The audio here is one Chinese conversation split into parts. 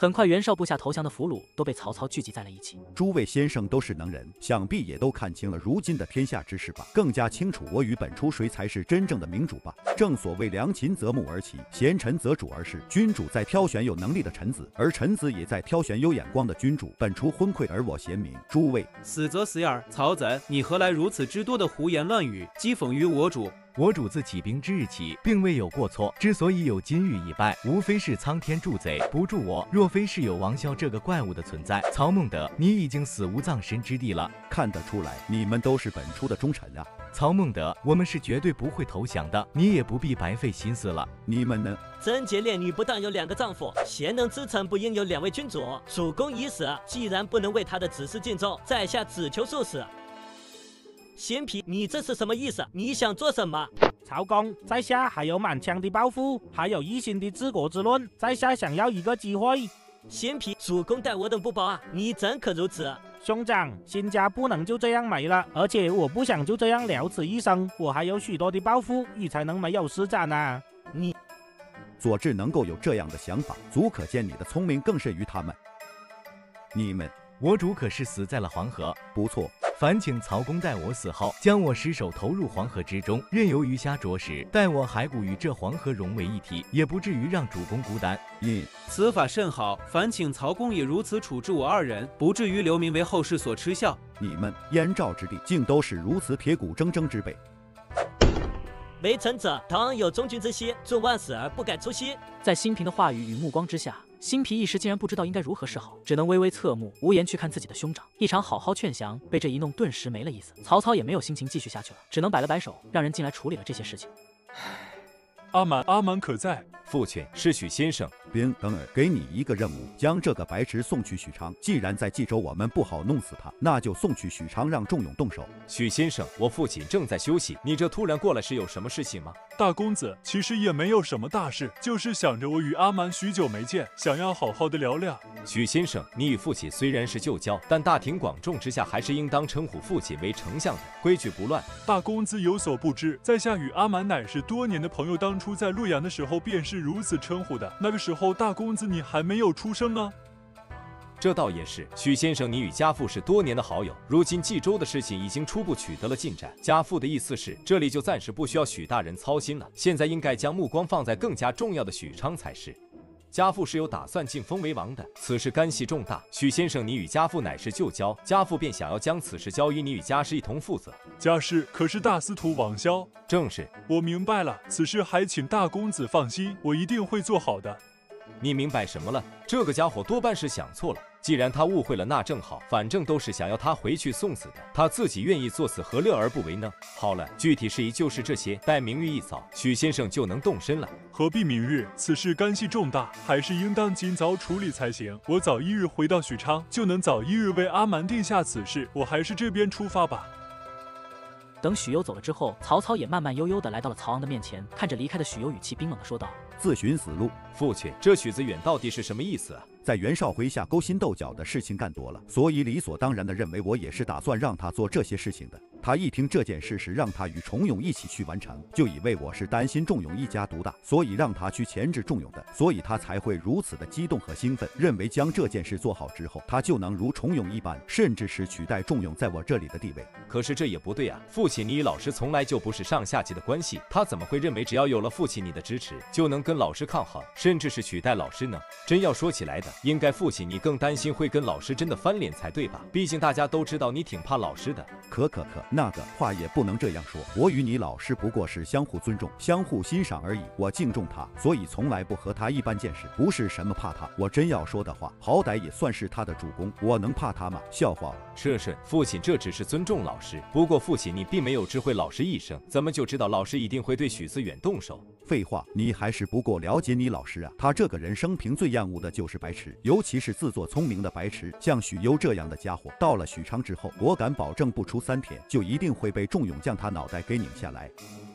很快，袁绍部下投降的俘虏都被曹操聚集在了一起。 诸位先生都是能人，想必也都看清了如今的天下之势吧？更加清楚我与本初谁才是真正的明主吧？正所谓良禽择木而栖，贤臣择主而事。君主在挑选有能力的臣子，而臣子也在挑选有眼光的君主。本初昏聩而我贤明。诸位死则死耳！曹贼，你何来如此之多的胡言乱语，讥讽于我主？ 我主自起兵之日起，并未有过错。之所以有今日一败，无非是苍天助贼，不助我。若非是有王萧这个怪物的存在，曹孟德，你已经死无葬身之地了。 看得出来，你们都是本初的忠臣啊！ 曹孟德，我们是绝对不会投降的，你也不必白费心思了。 你们呢？ 贞洁烈女不但有2个丈夫，贤能之臣不应有2位君主。主公已死，既然不能为他的指示尽忠，在下只求速死。贤皮，你这是什么意思？你想做什么？ 曹公，在下还有满腔的抱负，还有一心的治国之论，在下想要一个机会。 贤皮，主公待我等不薄啊，你怎可如此？ 兄长，新家不能就这样没了，而且我不想就这样了此一生，我还有许多的抱负，你才能没有施展啊。 你佐治能够有这样的想法，足可见你的聪明更甚于他们。你们， 我主可是死在了黄河。 不错。 烦请曹公待我死后，将我尸首投入黄河之中，任由鱼虾啄食，待我骸骨与这黄河融为一体，也不至于让主公孤单。 此法甚好，烦请曹公也如此处置我2人，不至于留名为后世所耻笑。 你们燕赵之地，竟都是如此铁骨铮铮之辈。 为臣者，当有忠君之心，纵万死而不敢出息。 在辛平的话语与目光之下，辛皮一时竟然不知道应该如何是好，只能微微侧目，无言去看自己的兄长。一场好好劝降，被这一弄顿时没了意思。曹操也没有心情继续下去了，只能摆了摆手，让人进来处理了这些事情。 阿满可在？ 父亲，是许先生。 等儿，给你一个任务，将这个白痴送去许昌。既然在冀州我们不好弄死他，那就送去许昌，让仲永动手。 许先生，我父亲正在休息，你这突然过来是有什么事情吗？ 大公子，其实也没有什么大事，就是想着我与阿满许久没见，想要好好的聊聊。 许先生，你与父亲虽然是旧交，但大庭广众之下，还是应当称呼父亲为丞相的，规矩不乱。 大公子有所不知，在下与阿满乃是多年的朋友，当初在洛阳的时候便是如此称呼的。那个时候，大公子你还没有出生呢。 这倒也是，许先生，你与家父是多年的好友，如今冀州的事情已经初步取得了进展。家父的意思是，这里就暂时不需要许大人操心了，现在应该将目光放在更加重要的许昌才是。家父是有打算晋封为王的，此事干系重大。许先生，你与家父乃是旧交，家父便想要将此事交于你与家师一同负责。 家师可是大司徒王萧？ 正是。 我明白了，此事还请大公子放心，我一定会做好的。 你明白什么了？这个家伙多半是想错了。既然他误会了，那正好，反正都是想要他回去送死的，他自己愿意作死，何乐而不为呢？好了，具体事宜就是这些，待明日一早，许先生就能动身了。 何必明日？此事干系重大，还是应当尽早处理才行。我早一日回到许昌，就能早一日为阿蛮定下此事。我还是这边出发吧。 等许攸走了之后，曹操也慢慢悠悠地来到了曹昂的面前，看着离开的许攸，语气冰冷地说道：“ 自寻死路。” 父亲，这许子远到底是什么意思啊？ 在袁绍麾下勾心斗角的事情干多了，所以理所当然地认为我也是打算让他做这些事情的。他一听这件事是让他与重勇一起去完成，就以为我是担心仲永一家独大，所以让他去钳制仲永的，所以他才会如此的激动和兴奋，认为将这件事做好之后，他就能如重永一般，甚至是取代仲永在我这里的地位。 可是这也不对啊，父亲你与老师从来就不是上下级的关系，他怎么会认为只要有了父亲你的支持，就能跟老师抗衡，甚至是取代老师呢？真要说起来的，应该父亲你更担心会跟老师真的翻脸才对吧？毕竟大家都知道你挺怕老师的。 可，那个话也不能这样说。我与你老师不过是相互尊重、相互欣赏而已。我敬重他，所以从来不和他一般见识，不是什么怕他。我真要说的话，好歹也算是他的主公，我能怕他吗？笑话！ 是，父亲这只是尊重老师。不过父亲你并没有知会老师一声，怎么就知道老师一定会对许子远动手？ 废话，你还是不够了解你老师啊！他这个人生平最厌恶的就是白痴，尤其是自作聪明的白痴。像许攸这样的家伙，到了许昌之后，我敢保证不出3天，就一定会被仲永将他脑袋给拧下来。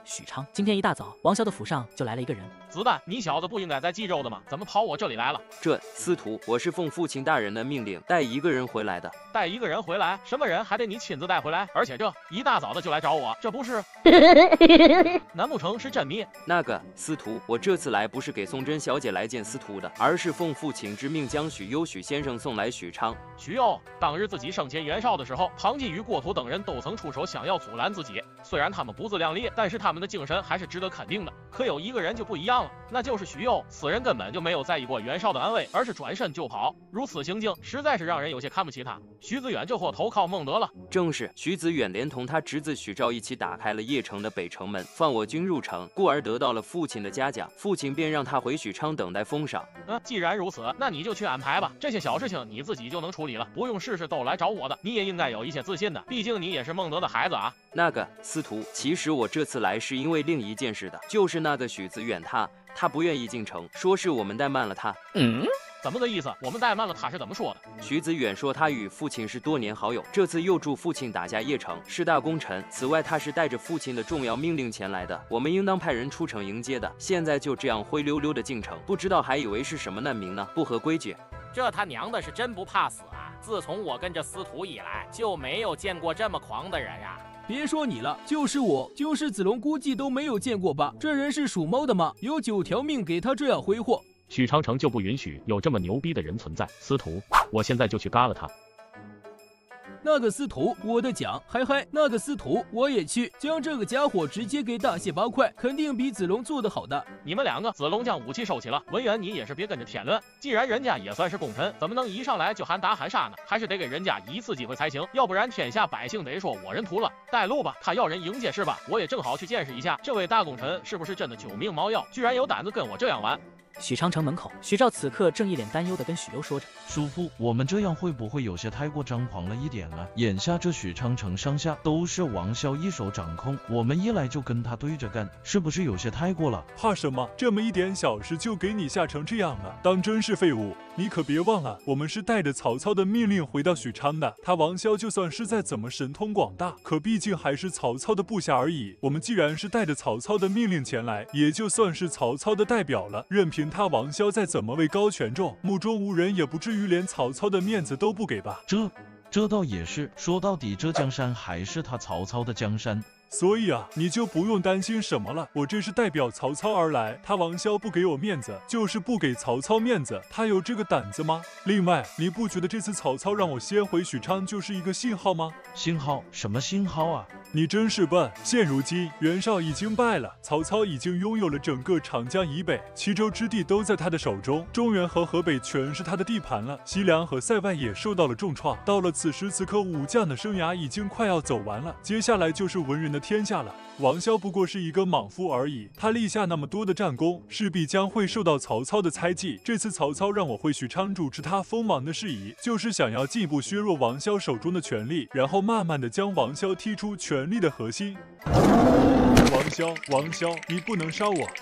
许昌。今天一大早，王萧的府上就来了一个人。 子弹，你小子不应该在冀州的吗？怎么跑我这里来了？ 这司徒，我是奉父亲大人的命令带一个人回来的。 带一个人回来？什么人？还得你亲自带回来？而且这一大早的就来找我，这不是？难不成是真谜？ 那个司徒，我这次来不是给宋真小姐来见司徒的，而是奉父亲之命将许攸许先生送来许昌。 许攸当日自己生前袁绍的时候，庞纪与郭图等人都曾出手想要阻拦自己，虽然他们不自量力，但是他们的精神还是值得肯定的。可有一个人就不一样了，那就是许攸。此人根本就没有在意过袁绍的安危，而是转身就跑，如此行径实在是让人有些看不起他。徐子远这货投靠孟德了。 正是，徐子远连同他侄子许昭一起打开了邺城的北城门，放我军入城，故而得到了父亲的嘉奖，父亲便让他回许昌等待封赏。 既然如此，那你就去安排吧，这些小事情你自己就能处理了，不用事事都来找我的。你也应该有一些自信的，毕竟你也是孟德的孩子啊。 那个司徒，其实我这次来是因为另一件事的，就是那个许子远他不愿意进城，说是我们怠慢了他。 怎么个意思？我们怠慢了他是怎么说的？ 徐子远说他与父亲是多年好友，这次又助父亲打下邺城，是大功臣。此外，他是带着父亲的重要命令前来的，我们应当派人出城迎接的。现在就这样灰溜溜的进城，不知道还以为是什么难民呢，不合规矩。 这他娘的是真不怕死啊！自从我跟着司徒以来，就没有见过这么狂的人呀！ 别说你了，就是我，就是子龙，估计都没有见过吧？这人是属猫的吗？有9条命给他这样挥霍。 许昌城就不允许有这么牛逼的人存在。司徒，我现在就去嘎了他。 那个司徒，我的奖，嗨嗨，那个司徒我也去，将这个家伙直接给大卸8块，肯定比子龙做得好的。 你们两个，子龙将武器收起了，文远你也是别跟着添乱。既然人家也算是功臣，怎么能一上来就喊打喊杀呢？还是得给人家一次机会才行，要不然天下百姓得说我认秃了。带路吧，他要人迎接是吧？我也正好去见识一下这位大功臣是不是真的9命毛药，居然有胆子跟我这样玩。 许昌城门口，许照此刻正一脸担忧地跟许攸说着：“ 叔父，我们这样会不会有些太过张狂了一点啊？眼下这许昌城上下都是王萧一手掌控，我们一来就跟他对着干，是不是有些太过了？ 怕什么？这么一点小事就给你吓成这样了，当真是废物！你可别忘了，我们是带着曹操的命令回到许昌的。他王萧就算是再怎么神通广大，可毕竟还是曹操的部下而已。我们既然是带着曹操的命令前来，也就算是曹操的代表了。任凭他王萧再怎么位高权重，目中无人，也不至于连曹操的面子都不给吧？ 这倒也是，说到底，这江山还是他曹操的江山。 所以啊，你就不用担心什么了。我这是代表曹操而来，他王萧不给我面子，就是不给曹操面子。他有这个胆子吗？另外，你不觉得这次曹操让我先回许昌就是一个信号吗？ 信号？什么信号啊？ 你真是笨！现如今袁绍已经败了，曹操已经拥有了整个长江以北，齐州之地都在他的手中，中原和河北全是他的地盘了。西凉和塞外也受到了重创。到了此时此刻，武将的生涯已经快要走完了，接下来就是文人的天下了。王萧不过是一个莽夫而已，他立下那么多的战功，势必将会受到曹操的猜忌。这次曹操让我回许昌主持他封王的事宜，就是想要进一步削弱王萧手中的权力，然后慢慢的将王萧踢出权力的核心。王萧，你不能杀我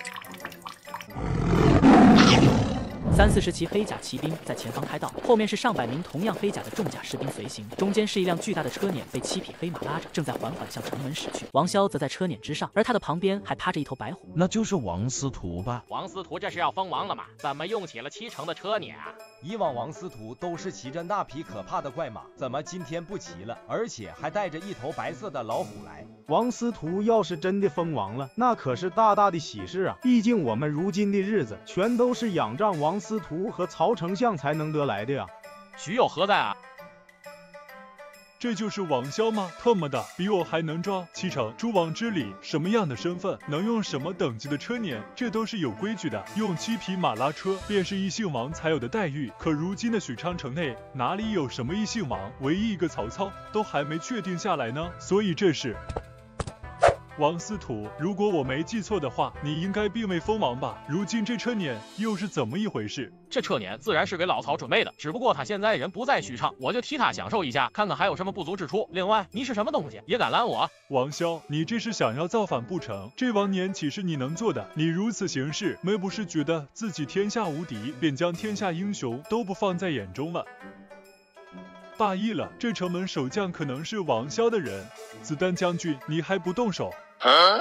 ！30-40骑黑甲骑兵在前方开道，后面是上百名同样黑甲的重甲士兵随行，中间是一辆巨大的车辇，被7匹黑马拉着，正在缓缓向城门驶去。王萧则在车辇之上，而他的旁边还趴着一头白虎。 那就是王司徒吧？ 王司徒这是要封王了吗？怎么用起了7乘的车辇啊？ 以往王司徒都是骑着那匹可怕的怪马，怎么今天不骑了，而且还带着一头白色的老虎来？ 王司徒要是真的封王了，那可是大大的喜事啊！毕竟我们如今的日子全都是仰仗王司徒和曹丞相才能得来的呀。 徐攸何在啊？ 这就是王萧吗？特么的，比我还能装。7乘诸王之礼，什么样的身份能用什么等级的车辇，这都是有规矩的。用7匹马拉车，便是异姓王才有的待遇。可如今的许昌城内，哪里有什么异姓王？唯一一个曹操都还没确定下来呢。所以这是。王司徒，如果我没记错的话，你应该并未封王吧？如今这车辇又是怎么一回事？ 这车辇自然是给老曹准备的，只不过他现在人不在许昌，我就替他享受一下，看看还有什么不足之处。另外，你是什么东西，也敢拦我？ 王萧，你这是想要造反不成？这王年岂是你能做的？你如此行事，没不是觉得自己天下无敌，便将天下英雄都不放在眼中了？大意了，这城门守将可能是王萧的人。子丹将军，你还不动手？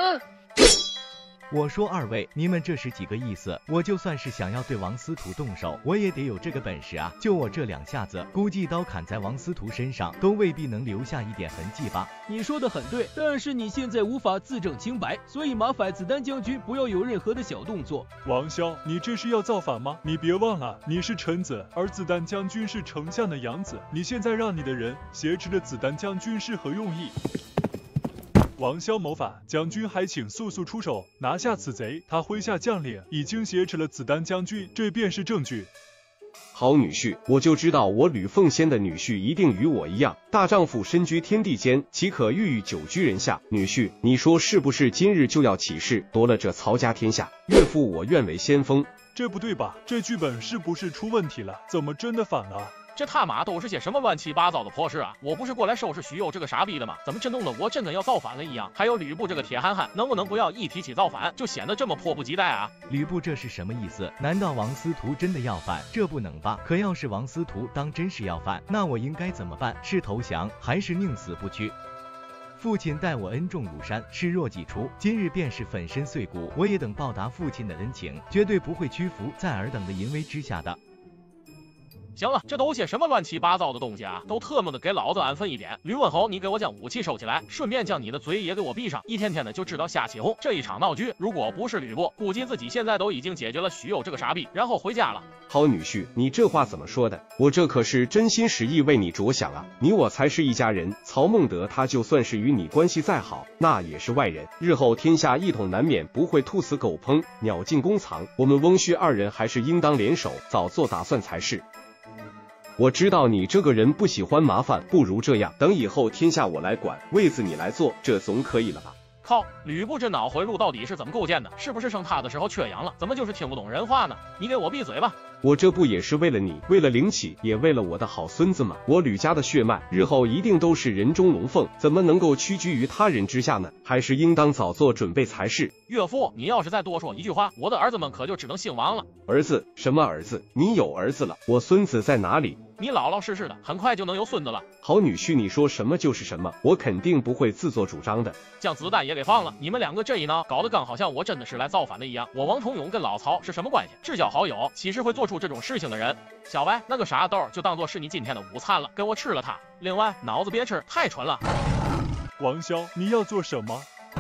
我说二位，你们这是几个意思？我就算是想要对王司徒动手，我也得有这个本事啊！就我这2下子，估计刀砍在王司徒身上，都未必能留下一点痕迹吧。 你说的很对，但是你现在无法自证清白，所以麻烦子丹将军不要有任何的小动作。 王骁，你这是要造反吗？你别忘了，你是臣子，而子丹将军是丞相的养子，你现在让你的人挟持着子丹将军是何用意？王骁谋反，将军还请速速出手拿下此贼。他麾下将领已经挟持了子丹将军，这便是证据。 好女婿，我就知道我吕奉先的女婿一定与我一样，大丈夫身居天地间，岂可郁郁久居人下？女婿，你说是不是今日就要起事，夺了这曹家天下？岳父我愿为先锋。 这不对吧？这剧本是不是出问题了？怎么真的反了？ 这他妈都是些什么乱七八糟的破事啊！我不是过来收拾徐攸这个傻逼的吗？怎么真弄得我真跟要造反了一样？还有吕布这个铁憨憨，能不能不要一提起造反就显得这么迫不及待啊？ 吕布这是什么意思？难道王司徒真的要反？这不能吧？可要是王司徒当真是要反，那我应该怎么办？是投降还是宁死不屈？父亲待我恩重如山，视若己出，今日便是粉身碎骨，我也等报答父亲的恩情，绝对不会屈服在尔等的淫威之下的。 行了，这都些什么乱七八糟的东西啊！都特么的给老子安分一点！吕文侯，你给我将武器收起来，顺便将你的嘴也给我闭上！一天天的就知道瞎起哄。这一场闹剧，如果不是吕布，估计自己现在都已经解决了徐攸这个傻逼，然后回家了。 好女婿，你这话怎么说的？我这可是真心实意为你着想啊！你我才是一家人。曹孟德他就算是与你关系再好，那也是外人。日后天下一统难免不会兔死狗烹，鸟尽弓藏。我们翁婿二人还是应当联手，早做打算才是。我知道你这个人不喜欢麻烦，不如这样，等以后天下我来管，位子你来做，这总可以了吧？ 靠，吕布这脑回路到底是怎么构建的？是不是生他的时候缺氧了？怎么就是听不懂人话呢？你给我闭嘴吧！ 我这不也是为了你，为了灵起，也为了我的好孙子吗？我吕家的血脉，日后一定都是人中龙凤，怎么能够屈居于他人之下呢？还是应当早做准备才是。 岳父，你要是再多说一句话，我的儿子们可就只能姓王了。 儿子？什么儿子？你有儿子了，我孙子在哪里？ 你老老实实的，很快就能有孙子了。 好女婿，你说什么就是什么，我肯定不会自作主张的。 将子弹也给放了，你们两个这一闹，搞得刚好像我真的是来造反的一样。我王重勇跟老曹是什么关系？至交好友，岂是会做出这种事情的人？小白，那个傻豆就当做是你今天的午餐了，给我吃了它。另外，脑子别吃，太蠢了。 王骁，你要做什么？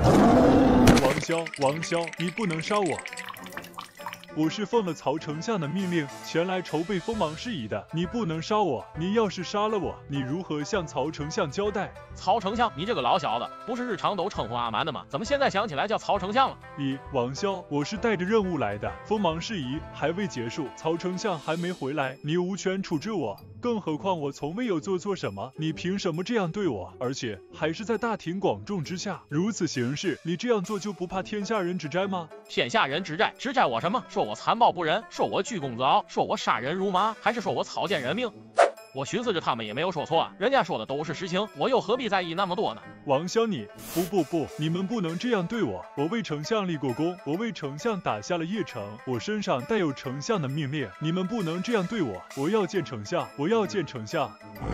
王骁，你不能杀我。我是奉了曹丞相的命令前来筹备锋芒事宜的，你不能杀我。你要是杀了我，你如何向曹丞相交代？ 曹丞相，你这个老小子，不是日常都称呼阿蛮的吗？怎么现在想起来叫曹丞相了？ 王骁，我是带着任务来的，锋芒事宜还未结束，曹丞相还没回来，你无权处置我。更何况我从未有做错什么，你凭什么这样对我？而且还是在大庭广众之下，如此行事，你这样做就不怕天下人指摘吗？ 天下人指摘我什么？说我残暴不仁，说我居功自傲，说我杀人如麻，还是说我草菅人命？我寻思着他们也没有说错啊，人家说的都是实情，我又何必在意那么多呢？ 王骁，你不，你们不能这样对我。我为丞相立过功，我为丞相打下了邺城，我身上带有丞相的命令，你们不能这样对我。我要见丞相，我要见丞相。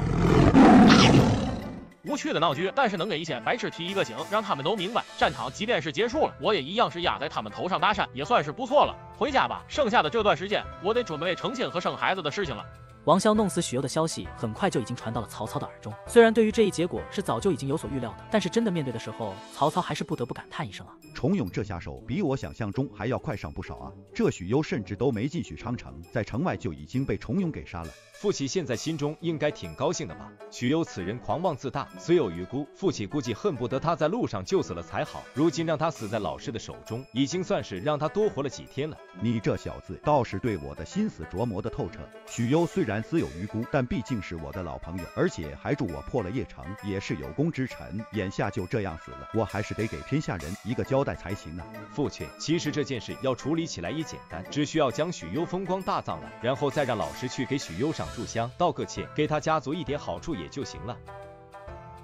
无趣的闹剧，但是能给一些白痴提一个醒，让他们都明白，战场即便是结束了，我也一样是压在他们头上搭讪，也算是不错了。回家吧，剩下的这段时间，我得准备成亲和生孩子的事情了。 王骁弄死许攸的消息很快就已经传到了曹操的耳中。虽然对于这一结果是早就已经有所预料的，但是真的面对的时候，曹操还是不得不感叹一声啊！ 重勇这下手比我想象中还要快上不少啊！这许攸甚至都没进许昌城，在城外就已经被重勇给杀了。 父亲现在心中应该挺高兴的吧？许攸此人狂妄自大，虽有余辜，父亲估计恨不得他在路上就死了才好。如今让他死在老师的手中，已经算是让他多活了几天了。 你这小子倒是对我的心思琢磨的透彻。许攸虽然死有余辜，但毕竟是我的老朋友，而且还助我破了邺城，也是有功之臣。眼下就这样死了，我还是得给天下人一个交代才行啊！ 父亲，其实这件事要处理起来也简单，只需要将许攸风光大葬了，然后再让老师去给许攸上炷香，道个歉，给他家族一点好处也就行了。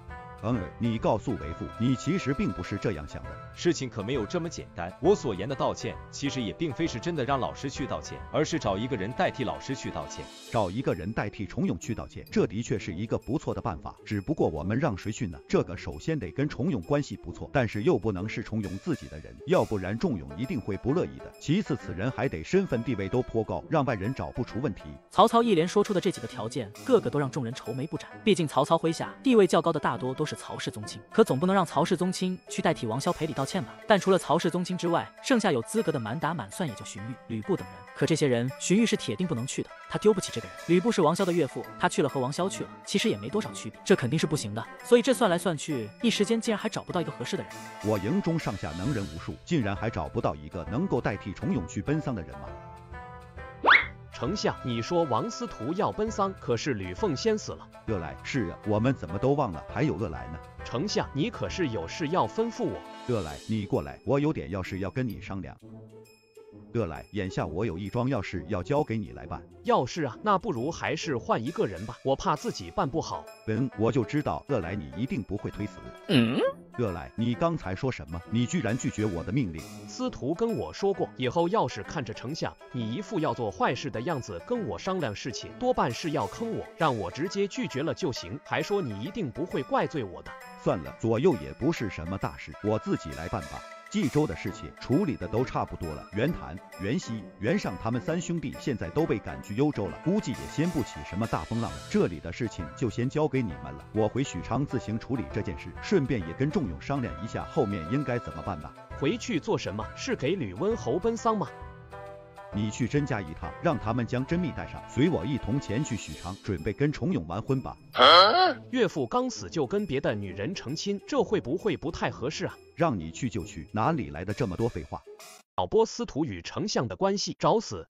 你告诉为父，你其实并不是这样想的。 事情可没有这么简单。我所言的道歉，其实也并非是真的让老师去道歉，而是找一个人代替老师去道歉。 找一个人代替重勇去道歉，这的确是一个不错的办法。只不过我们让谁去呢？这个首先得跟重勇关系不错，但是又不能是重勇自己的人，要不然重勇一定会不乐意的。其次，此人还得身份地位都颇高，让外人找不出问题。 曹操一连说出的这几个条件，个个都让众人愁眉不展。毕竟曹操麾下地位较高的大多都是曹氏宗亲，可总不能让曹氏宗亲去代替王萧赔礼道歉吧？但除了曹氏宗亲之外，剩下有资格的满打满算也就荀彧、吕布等人。可这些人，荀彧是铁定不能去的，他丢不起这个人。吕布是王萧的岳父，他去了和王萧去了，其实也没多少区别，这肯定是不行的。所以这算来算去，一时间竟然还找不到一个合适的人。 我营中上下能人无数，竟然还找不到一个能够代替重勇去奔丧的人吗？ 丞相，你说王司徒要奔丧，可是吕奉先死了。 恶来，是啊，我们怎么都忘了还有恶来呢？ 丞相，你可是有事要吩咐我？ 恶来，你过来，我有点要事要跟你商量。恶来，眼下我有一桩要事要交给你来办。 要事啊，那不如还是换一个人吧，我怕自己办不好。 我就知道恶来你一定不会推辞。恶来，你刚才说什么？你居然拒绝我的命令？ 司徒跟我说过，以后要是看着丞相你一副要做坏事的样子跟我商量事情，多半是要坑我，让我直接拒绝了就行，还说你一定不会怪罪我的。 算了，左右也不是什么大事，我自己来办吧。冀州的事情处理的都差不多了，袁谭、袁熙、袁尚他们三兄弟现在都被赶去幽州了，估计也掀不起什么大风浪了。这里的事情就先交给你们了，我回许昌自行处理这件事，顺便也跟仲永商量一下后面应该怎么办吧。 回去做什么？是给吕温侯奔丧吗？ 你去甄家一趟，让他们将甄宓带上，随我一同前去许昌，准备跟重勇完婚吧。 岳父刚死就跟别的女人成亲，这会不会不太合适啊？ 让你去就去，哪里来的这么多废话？ 挑拨司徒与丞相的关系，找死！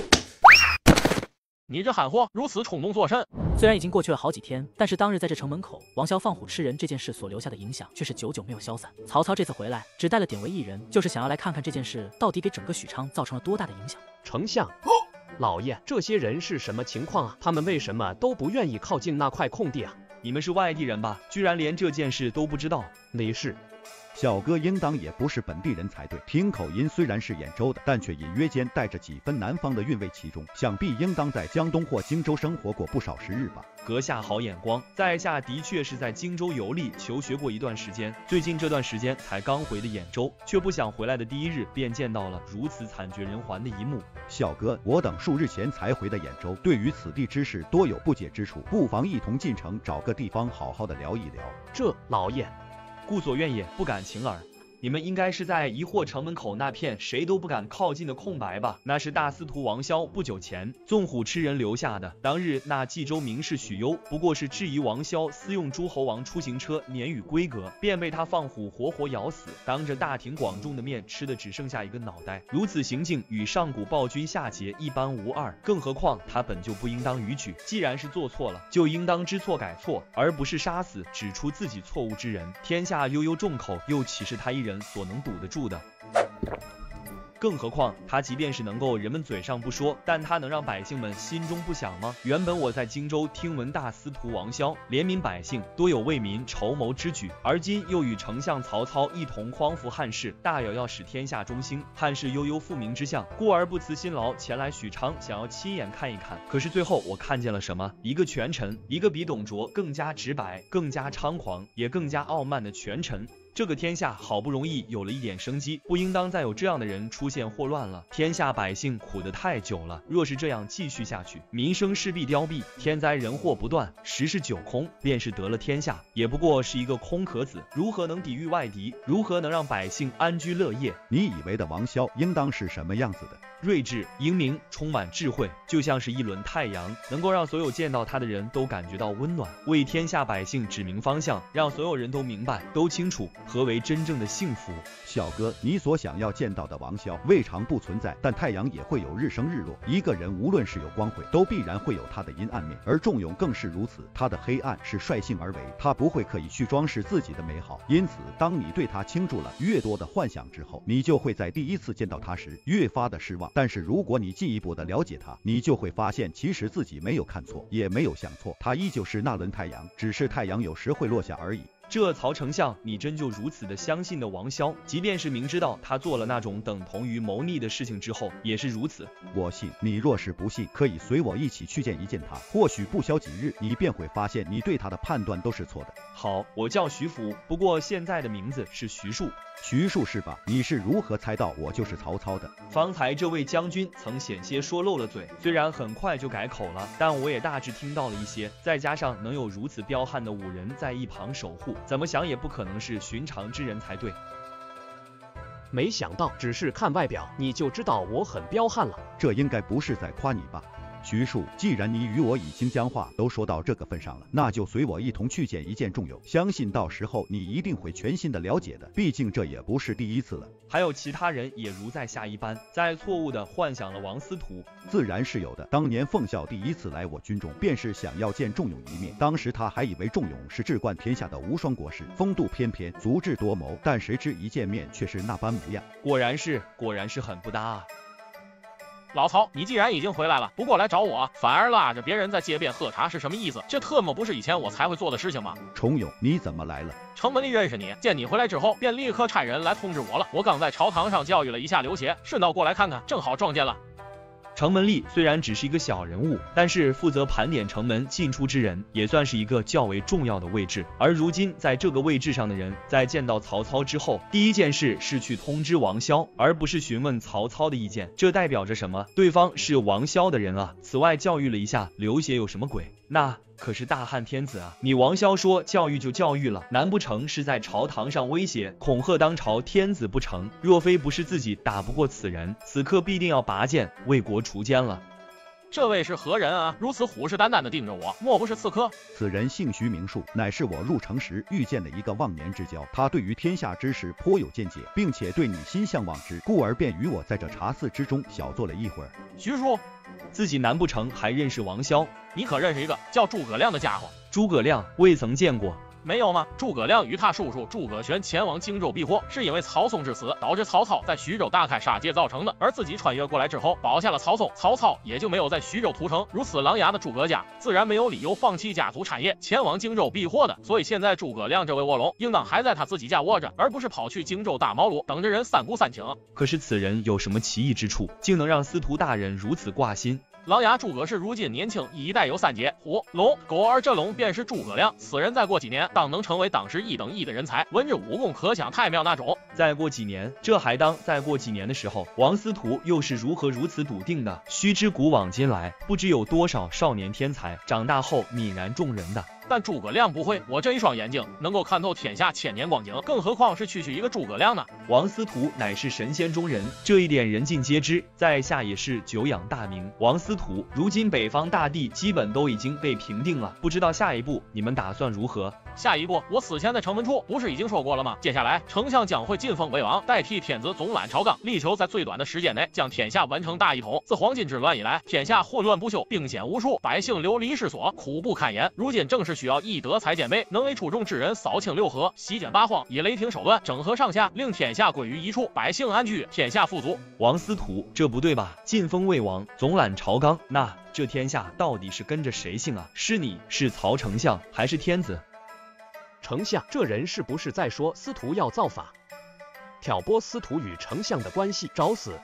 你这喊货如此冲动作甚？ 虽然已经过去了好几天，但是当日在这城门口王萧放虎吃人这件事所留下的影响却是久久没有消散。曹操这次回来只带了典韦一人，就是想要来看看这件事到底给整个许昌造成了多大的影响。 丞相，老爷，这些人是什么情况啊？他们为什么都不愿意靠近那块空地啊？ 你们是外地人吧？居然连这件事都不知道？ 没事。 小哥应当也不是本地人才对，听口音虽然是兖州的，但却隐约间带着几分南方的韵味其中，想必应当在江东或荆州生活过不少时日吧。 阁下好眼光，在下的确是在荆州游历求学过一段时间，最近这段时间才刚回的兖州，却不想回来的第一日便见到了如此惨绝人寰的一幕。 小哥，我等数日前才回的兖州，对于此地之事多有不解之处，不妨一同进城找个地方好好的聊一聊。 这老爷顾所愿也，不敢请耳。你们应该是在疑惑城门口那片谁都不敢靠近的空白吧？那是大司徒王萧不久前纵虎吃人留下的。当日那冀州名士许攸不过是质疑王萧私用诸侯王出行车年逾规格，便被他放虎活活咬死，当着大庭广众的面吃的只剩下一个脑袋。如此行径与上古暴君夏桀一般无二，更何况他本就不应当逾矩，既然是做错了，就应当知错改错，而不是杀死指出自己错误之人。天下悠悠众口，又岂是他一人所能堵得住的？更何况他即便是能够人们嘴上不说，但他能让百姓们心中不想吗？原本我在荆州听闻大司徒王萧怜悯百姓，多有为民筹谋之举，而今又与丞相曹操一同匡扶汉室，大有要使天下中兴，汉室悠悠复明之象，故而不辞辛劳前来许昌，想要亲眼看一看。可是最后我看见了什么？一个权臣，一个比董卓更加直白、更加猖狂，也更加傲慢的权臣。这个天下好不容易有了一点生机，不应当再有这样的人出现祸乱了。天下百姓苦得太久了，若是这样继续下去，民生势必凋敝，天灾人祸不断，十室九空，便是得了天下，也不过是一个空壳子，如何能抵御外敌？如何能让百姓安居乐业？ 你以为的王萧应当是什么样子的？ 睿智、英明，充满智慧，就像是一轮太阳，能够让所有见到他的人都感觉到温暖，为天下百姓指明方向，让所有人都明白、都清楚何为真正的幸福。 小哥，你所想要见到的王萧未尝不存在，但太阳也会有日升日落，一个人无论是有光辉，都必然会有他的阴暗面，而仲永更是如此，他的黑暗是率性而为，他不会刻意去装饰自己的美好，因此当你对他倾注了越多的幻想之后，你就会在第一次见到他时越发的失望。但是如果你进一步的了解他，你就会发现其实自己没有看错，也没有想错，他依旧是那轮太阳，只是太阳有时会落下而已。 这曹丞相，你真就如此的相信的王骁？即便是明知道他做了那种等同于谋逆的事情之后，也是如此。 我信，你若是不信，可以随我一起去见一见他，或许不消几日，你便会发现你对他的判断都是错的。 好，我叫徐福，不过现在的名字是徐庶。 徐庶是吧？你是如何猜到我就是曹操的？ 方才这位将军曾险些说漏了嘴，虽然很快就改口了，但我也大致听到了一些，再加上能有如此彪悍的5人在一旁守护，怎么想也不可能是寻常之人才对。 没想到只是看外表你就知道我很彪悍了， 这应该不是在夸你吧？徐庶，既然你与我已经将话都说到这个份上了，那就随我一同去见一见仲永，相信到时候你一定会全心的了解的，毕竟这也不是第一次了。 还有其他人也如在下一般，在错误的幻想了王司徒？ 自然是有的。当年奉孝第一次来我军中，便是想要见仲永一面，当时他还以为仲永是至冠天下的无双国师，风度翩翩，足智多谋，但谁知一见面却是那般模样。 果然是很不搭啊。 老曹，你既然已经回来了，不过来找我，反而拉着别人在街边喝茶，是什么意思？这特么不是以前我才会做的事情吗？ 重勇，你怎么来了？ 城门里认识你，见你回来之后，便立刻差人来通知我了。我刚在朝堂上教育了一下刘协，顺道过来看看，正好撞见了。 城门吏虽然只是一个小人物，但是负责盘点城门进出之人，也算是一个较为重要的位置。而如今在这个位置上的人，在见到曹操之后，第一件事是去通知王骁，而不是询问曹操的意见。这代表着什么？对方是王骁的人啊。此外教育了一下刘协有什么鬼？那可是大汉天子啊！你王骁说教育就教育了，难不成是在朝堂上威胁恐吓当朝天子不成？若非不是自己打不过此人，此刻必定要拔剑为国除奸了。 这位是何人啊？如此虎视眈眈地盯着我，莫不是刺客？ 此人姓徐名庶，乃是我入城时遇见的一个忘年之交。他对于天下之事颇有见解，并且对你心向往之，故而便与我在这茶肆之中小坐了一会儿。 徐庶， 自己难不成还认识王骁？ 你可认识一个叫诸葛亮的家伙？ 诸葛亮未曾见过。 没有吗？诸葛亮与他叔叔诸葛玄前往荆州避祸，是因为曹嵩之死导致曹操在徐州大开杀戒造成的，而自己穿越过来之后保下了曹嵩，曹操也就没有在徐州屠城。如此琅琊的诸葛家，自然没有理由放弃家族产业前往荆州避祸的。所以现在诸葛亮这位卧龙，应当还在他自己家窝着，而不是跑去荆州大茅庐等着人三顾三请。 可是此人有什么奇异之处，竟能让司徒大人如此挂心？ 琅琊诸葛氏如今年轻，一代有3杰，虎、龙、狗，而这龙便是诸葛亮。此人再过几年，当能成为当时1等1的人才，文治武功可想太妙那种。 再过几年，这还当再过几年的时候，王司徒又是如何如此笃定的？须知古往今来，不知有多少少年天才，长大后泯然众人的。 但诸葛亮不会，我这一双眼睛能够看透天下千年光景，更何况是区区一个诸葛亮呢？ 王司徒乃是神仙中人，这一点人尽皆知，在下也是久仰大名。王司徒，如今北方大地基本都已经被平定了，不知道下一步你们打算如何？ 下一步，我此前在城门处不是已经说过了吗？接下来，丞相将会晋封为王，代替天子总揽朝纲，力求在最短的时间内将天下完成大一统。自黄巾之乱以来，天下混乱不休，兵险无数，百姓流离失所，苦不堪言。如今正是需要以德才兼备，能为出众之人扫清六合，西剪八荒，以雷霆手段整合上下，令天下归于一处，百姓安居，天下富足。 王司徒，这不对吧？晋封魏王，总揽朝纲，那这天下到底是跟着谁姓啊？是你是曹丞相，还是天子？ 丞相，这人是不是在说司徒要造反，挑拨司徒与丞相的关系？找死！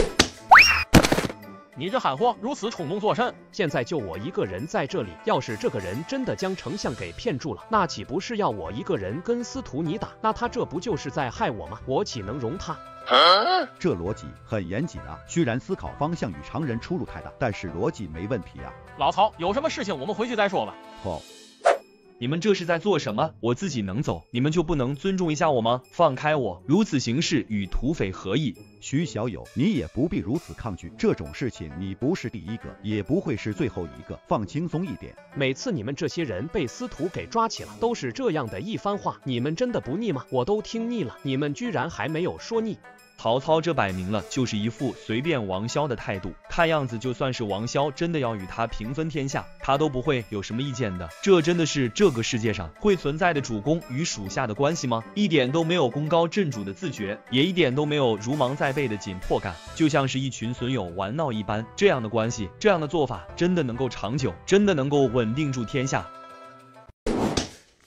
你这喊货如此冲动作甚？ 现在就我一个人在这里，要是这个人真的将丞相给骗住了，那岂不是要我一个人跟司徒你打？那他这不就是在害我吗？我岂能容他？ 这逻辑很严谨啊，虽然思考方向与常人出入太大，但是逻辑没问题啊。 老曹，有什么事情我们回去再说吧。 好。 你们这是在做什么？我自己能走，你们就不能尊重一下我吗？放开我！如此行事与土匪何异？ 徐小友，你也不必如此抗拒，这种事情你不是第一个，也不会是最后一个，放轻松一点。 每次你们这些人被司徒给抓起了，都是这样的一番话，你们真的不腻吗？我都听腻了，你们居然还没有说腻。 曹操这摆明了就是一副随便王骁的态度，看样子就算是王骁真的要与他平分天下，他都不会有什么意见的。这真的是这个世界上会存在的主公与属下的关系吗？一点都没有功高震主的自觉，也一点都没有如芒在背的紧迫感，就像是一群损友玩闹一般。这样的关系，这样的做法，真的能够长久，真的能够稳定住天下？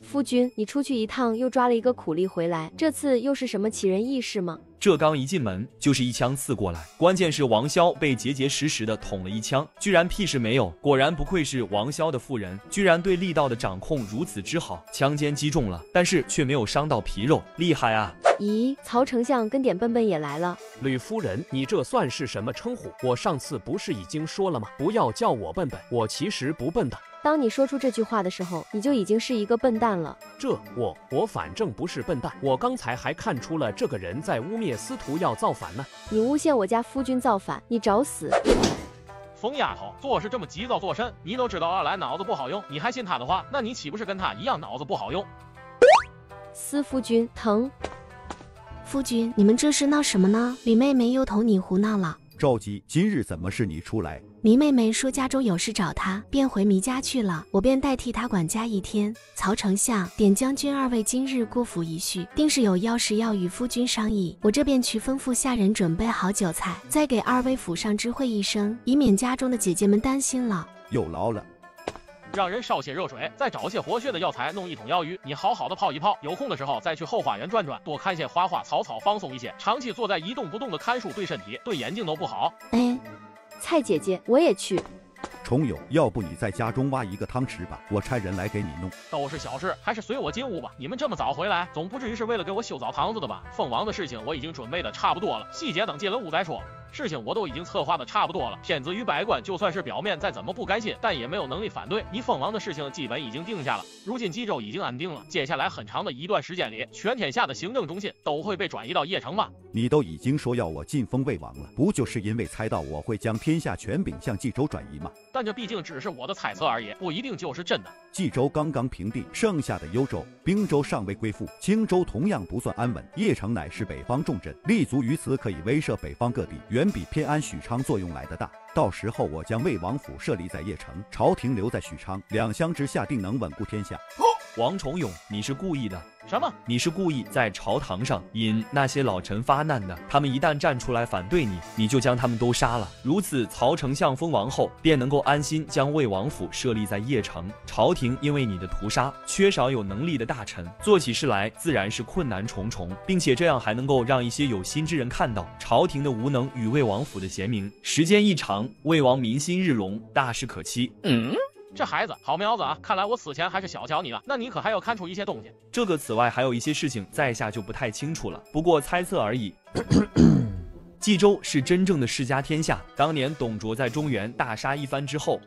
夫君，你出去一趟又抓了一个苦力回来，这次又是什么奇人异事吗？ 这刚一进门就是一枪刺过来，关键是王潇被结结实实的捅了一枪，居然屁事没有。果然不愧是王潇的妇人，居然对力道的掌控如此之好。枪尖击中了，但是却没有伤到皮肉，厉害啊！ 咦，曹丞相跟点笨笨也来了。 吕夫人，你这算是什么称呼？我上次不是已经说了吗？不要叫我笨笨，我其实不笨的。 当你说出这句话的时候，你就已经是一个笨蛋了。 我反正不是笨蛋，我刚才还看出了这个人在污蔑司徒要造反呢。 你诬陷我家夫君造反，你找死！ 疯丫头，做事这么急躁作甚，你都知道二来脑子不好用，你还信他的话，那你岂不是跟他一样脑子不好用？ 司夫君疼。 夫君，你们这是闹什么呢？李妹妹又同你胡闹了。 着急，今日怎么是你出来？ 糜妹妹说家中有事找她，便回糜家去了，我便代替她管家一天。曹丞相、典将军二位今日过府一叙，定是有要事要与夫君商议，我这便去吩咐下人准备好酒菜，再给二位府上知会一声，以免家中的姐姐们担心了。 有劳了。 让人烧些热水，再找些活血的药材，弄一桶药浴，你好好的泡一泡。有空的时候再去后花园转转，多看些花花草草，放松一些。长期坐在一动不动的看书，对身体、对眼睛都不好。 蔡姐姐，我也去。 重友，要不你在家中挖一个汤池吧，我差人来给你弄。 都是小事，还是随我进屋吧。你们这么早回来，总不至于是为了给我修澡堂子的吧？凤王的事情我已经准备的差不多了，细节等进了屋再说。事情我都已经策划的差不多了，天子与百官就算是表面再怎么不甘心，但也没有能力反对。你凤王的事情基本已经定下了，如今冀州已经安定了，接下来很长的一段时间里，全天下的行政中心都会被转移到邺城吧？ 你都已经说要我晋封魏王了，不就是因为猜到我会将天下权柄向冀州转移吗？ 但这毕竟只是我的猜测而已，不一定就是真的。 冀州刚刚平定，剩下的幽州、并州尚未归附，青州同样不算安稳。邺城乃是北方重镇，立足于此可以威慑北方各地，远比偏安许昌作用来得大。到时候我将魏王府设立在邺城，朝廷留在许昌，两相之下定能稳固天下。 王重勇，你是故意的。 什么？ 你是故意在朝堂上引那些老臣发难的，他们一旦站出来反对你，你就将他们都杀了。如此，曹丞相封王后便能够安心将魏王府设立在邺城。朝廷因为你的屠杀，缺少有能力的大臣，做起事来自然是困难重重，并且这样还能够让一些有心之人看到朝廷的无能与魏王府的贤明。时间一长，魏王民心日隆，大事可期。 这孩子好苗子啊！看来我此前还是小瞧你了。那你可还要看出一些东西？ 这个此外还有一些事情，在下就不太清楚了，不过猜测而已。冀州是真正的世家天下，当年董卓在中原大杀一番之后，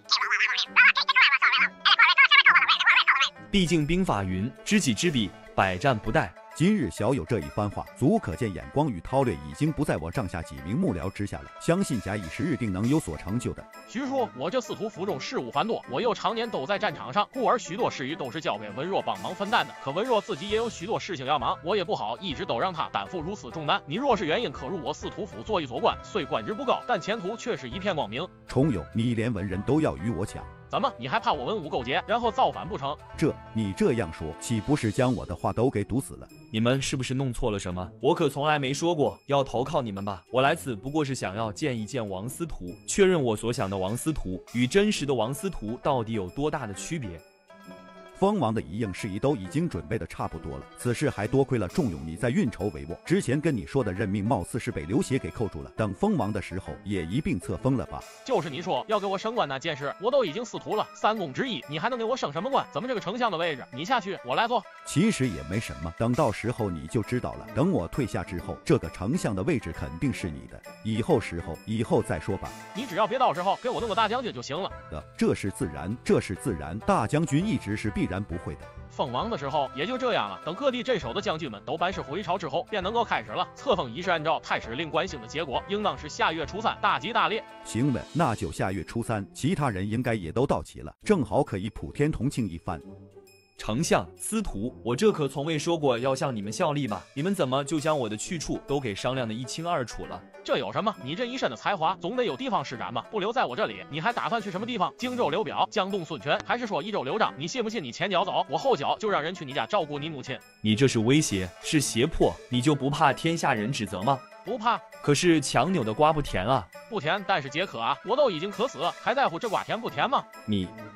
毕竟兵法云：知己知彼，百战不殆。 今日小有这一番话，足可见眼光与韬略已经不在我帐下几名幕僚之下了。相信假以时日，定能有所成就的。 徐叔，我这司徒府中事务繁多，我又常年都在战场上，故而许多事宜都是交给文若帮忙分担的。可文若自己也有许多事情要忙，我也不好一直都让他担负如此重担。你若是原因可入我司徒府做一做官，虽官职不高，但前途却是一片光明。 重友，你连文人都要与我抢？ 怎么，你还怕我文武勾结，然后造反不成？ 你这样说，岂不是将我的话都给堵死了？ 你们是不是弄错了什么？我可从来没说过要投靠你们吧？我来此不过是想要见一见王司徒，确认我所想的王司徒与真实的王司徒到底有多大的区别。 封王的一应事宜都已经准备的差不多了，此事还多亏了重勇你在运筹帷幄。之前跟你说的任命，貌似是被刘协给扣住了，等封王的时候也一并册封了吧？ 就是你说要给我升官那件事，我都已经司徒了，3公之一，你还能给我升什么官？怎么这个丞相的位置你下去，我来做？ 其实也没什么，等到时候你就知道了。等我退下之后，这个丞相的位置肯定是你的。以后再说吧。 你只要别到时候给我弄个大将军就行了。 这是自然，大将军一直是必然不会的。 封王的时候也就这样了，等各地镇守的将军们都班师回朝之后，便能够开始了。册封仪式按照太史令关兴的结果，应当是下月初3大吉大利。 行了，那就下月初3，其他人应该也都到齐了，正好可以普天同庆一番。 丞相、司徒，我这可从未说过要向你们效力吧？你们怎么就将我的去处都给商量得一清二楚了？ 这有什么？你这一身的才华，总得有地方施展吧？不留在我这里，你还打算去什么地方？荆州刘表、江东孙权，还是说益州刘璋？你信不信你前脚走，我后脚就让人去你家照顾你母亲？ 你这是威胁，是胁迫，你就不怕天下人指责吗？ 不怕。 可是强扭的瓜不甜啊。 不甜，但是解渴啊！我都已经渴死了，还在乎这瓜甜不甜吗？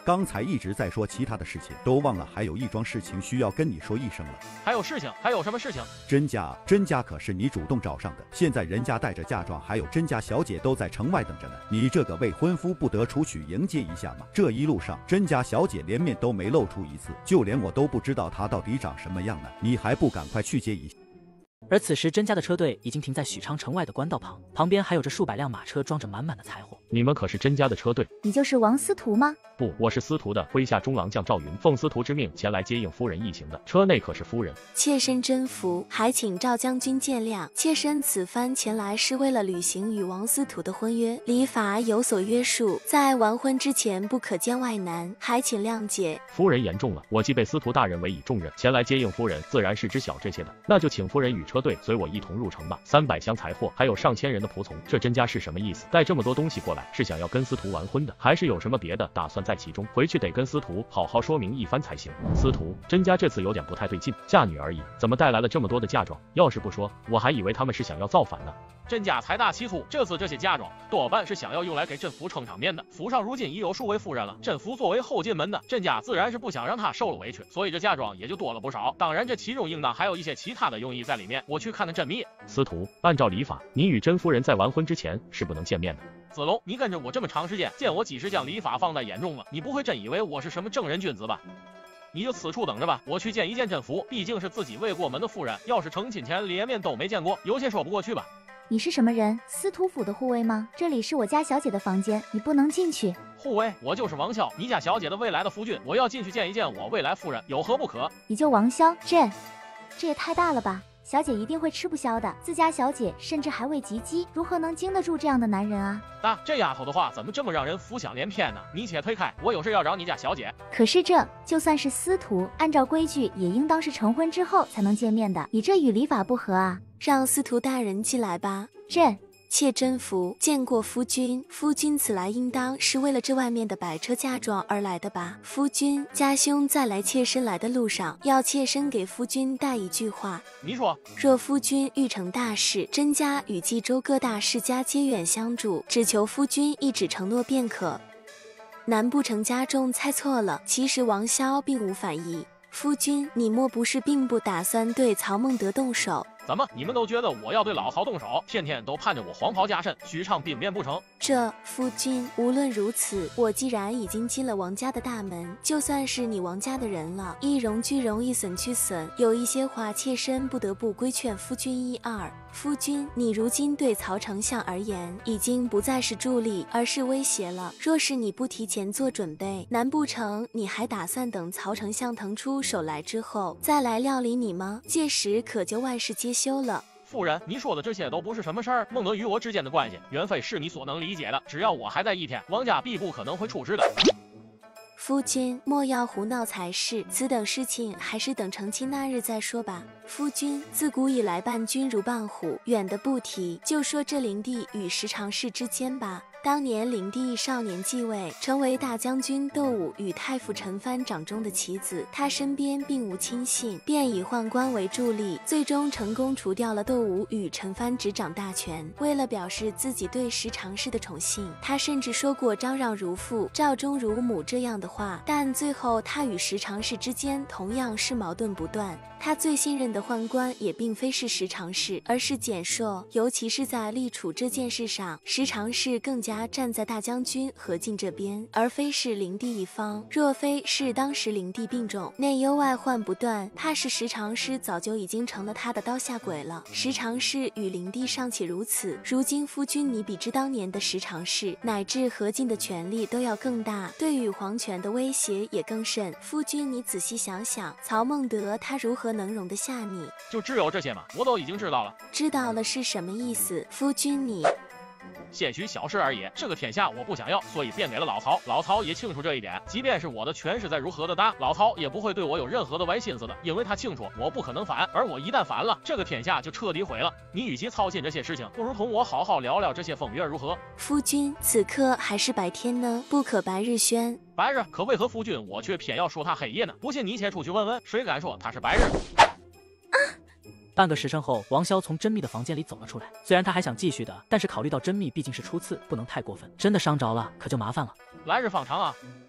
刚才一直在说其他的事情，都忘了还有一桩事情需要跟你说一声了。 还有事情？还有什么事情？ 甄家可是你主动找上的，现在人家带着嫁妆，还有甄家小姐都在城外等着呢。你这个未婚夫不得出去迎接一下吗？这一路上，甄家小姐连面都没露出一次，就连我都不知道她到底长什么样呢。你还不赶快去接一下？ 而此时甄家的车队已经停在许昌城外的官道旁，旁边还有着数百辆马车，装着满满的财货。 你们可是甄家的车队？ 你就是王司徒吗？ 不，我是司徒的麾下中郎将赵云，奉司徒之命前来接应夫人一行的。车内可是夫人。 妾身真服，还请赵将军见谅。妾身此番前来是为了履行与王司徒的婚约，礼法有所约束，在完婚之前不可见外男，还请谅解。 夫人言重了，我既被司徒大人委以重任，前来接应夫人，自然是知晓这些的。那就请夫人与车队随我一同入城吧。300箱财货，还有上千人的仆从，这甄家是什么意思？带这么多东西过来，是想要跟司徒完婚的，还是有什么别的打算在其中？回去得跟司徒好好说明一番才行。司徒，甄家这次有点不太对劲，嫁女而已，怎么带来了这么多的嫁妆？要是不说，我还以为他们是想要造反呢。 甄家财大气粗，这次这些嫁妆多半是想要用来给甄福撑场面的。府上如今已有数位夫人了，甄福作为后进门的，甄家自然是不想让他受了委屈，所以这嫁妆也就多了不少。当然，这其中应当还有一些其他的用意在里面，我去看看甄密。 司徒，按照礼法，你与甄夫人在完婚之前是不能见面的。 子龙，你跟着我这么长时间，见我几时将礼法放在眼中了？你不会真以为我是什么正人君子吧？你就此处等着吧，我去见一见甄福，毕竟是自己未过门的妇人，要是成亲前连面都没见过，有些说不过去吧。 你是什么人？司徒府的护卫吗？这里是我家小姐的房间，你不能进去。 护卫？我就是王骁，你家小姐的未来的夫君，我要进去见一见我未来夫人，有何不可？ 你就王骁？这也太大了吧！小姐一定会吃不消的，自家小姐甚至还未及笄，如何能经得住这样的男人啊？ 这丫头的话怎么这么让人浮想联翩呢？你且推开，我有事要找你家小姐。 可是这就算是司徒，按照规矩也应当是成婚之后才能见面的，你这与礼法不合啊！ 让司徒大人进来吧。妾真服，见过夫君。夫君此来应当是为了这外面的百车嫁妆而来的吧？夫君，家兄在来妾身来的路上，要妾身给夫君带一句话。 你说， 若夫君欲成大事，甄家与冀州各大世家皆远相助，只求夫君一纸承诺便可。难不成家中猜错了？其实王骁并无反意。夫君，你莫不是并不打算对曹孟德动手？ 怎么，你们都觉得我要对老曹动手，天天都盼着我黄袍加身，许昌兵变不成？ 夫君，无论如此，我既然已经进了王家的大门，就算是你王家的人了，一荣俱荣，一损俱损，有一些话妾身不得不规劝夫君一二。夫君，你如今对曹丞相而言，已经不再是助力，而是威胁了。若是你不提前做准备，难不成你还打算等曹丞相腾出手来之后，再来料理你吗？届时可就万事皆休了。 夫人，你说的这些都不是什么事儿，孟德与我之间的关系远非是你所能理解的。只要我还在一天，王家必不可能会出事的。 夫君莫要胡闹才是，此等事情还是等成亲那日再说吧。夫君，自古以来伴君如伴虎，远的不提，就说这灵帝与十常侍之间吧。当年灵帝少年继位，成为大将军窦武与太傅陈蕃掌中的棋子，他身边并无亲信，便以宦官为助力，最终成功除掉了窦武与陈蕃执掌大权。为了表示自己对十常侍的宠幸，他甚至说过张让如父，赵忠如母这样的话，但最后他与十常侍之间同样是矛盾不断。他最信任的宦官也并非是十常侍，而是蹇硕，尤其是在立储这件事上，十常侍更加站在大将军何进这边，而非是灵帝一方。若非是当时灵帝病重，内忧外患不断，怕是十常侍早就已经成了他的刀下鬼了。十常侍与灵帝尚且如此，如今夫君你比之当年的十常侍乃至何进的权力都要更大，对于皇权的威胁也更甚。夫君你仔细想想，曹孟德他如何能容得下你？ 就只有这些吗？我都已经知道了。 知道了是什么意思？夫君你些许小事而已，这个天下我不想要，所以便给了老曹。老曹也清楚这一点，即便是我的权势再如何的大，老曹也不会对我有任何的歪心思的，因为他清楚我不可能反，而我一旦反了，这个天下就彻底毁了。你与其操心这些事情，不如同我好好聊聊这些风月如何？ 夫君，此刻还是白天呢，不可白日宣。 白日？可为何夫君我却偏要说他黑夜呢？不信你且出去问问，谁敢说他是白日？ 半个时辰后，王骁从甄密的房间里走了出来。虽然他还想继续的，但是考虑到甄密毕竟是初次，不能太过分，真的伤着了可就麻烦了。 来日方长啊！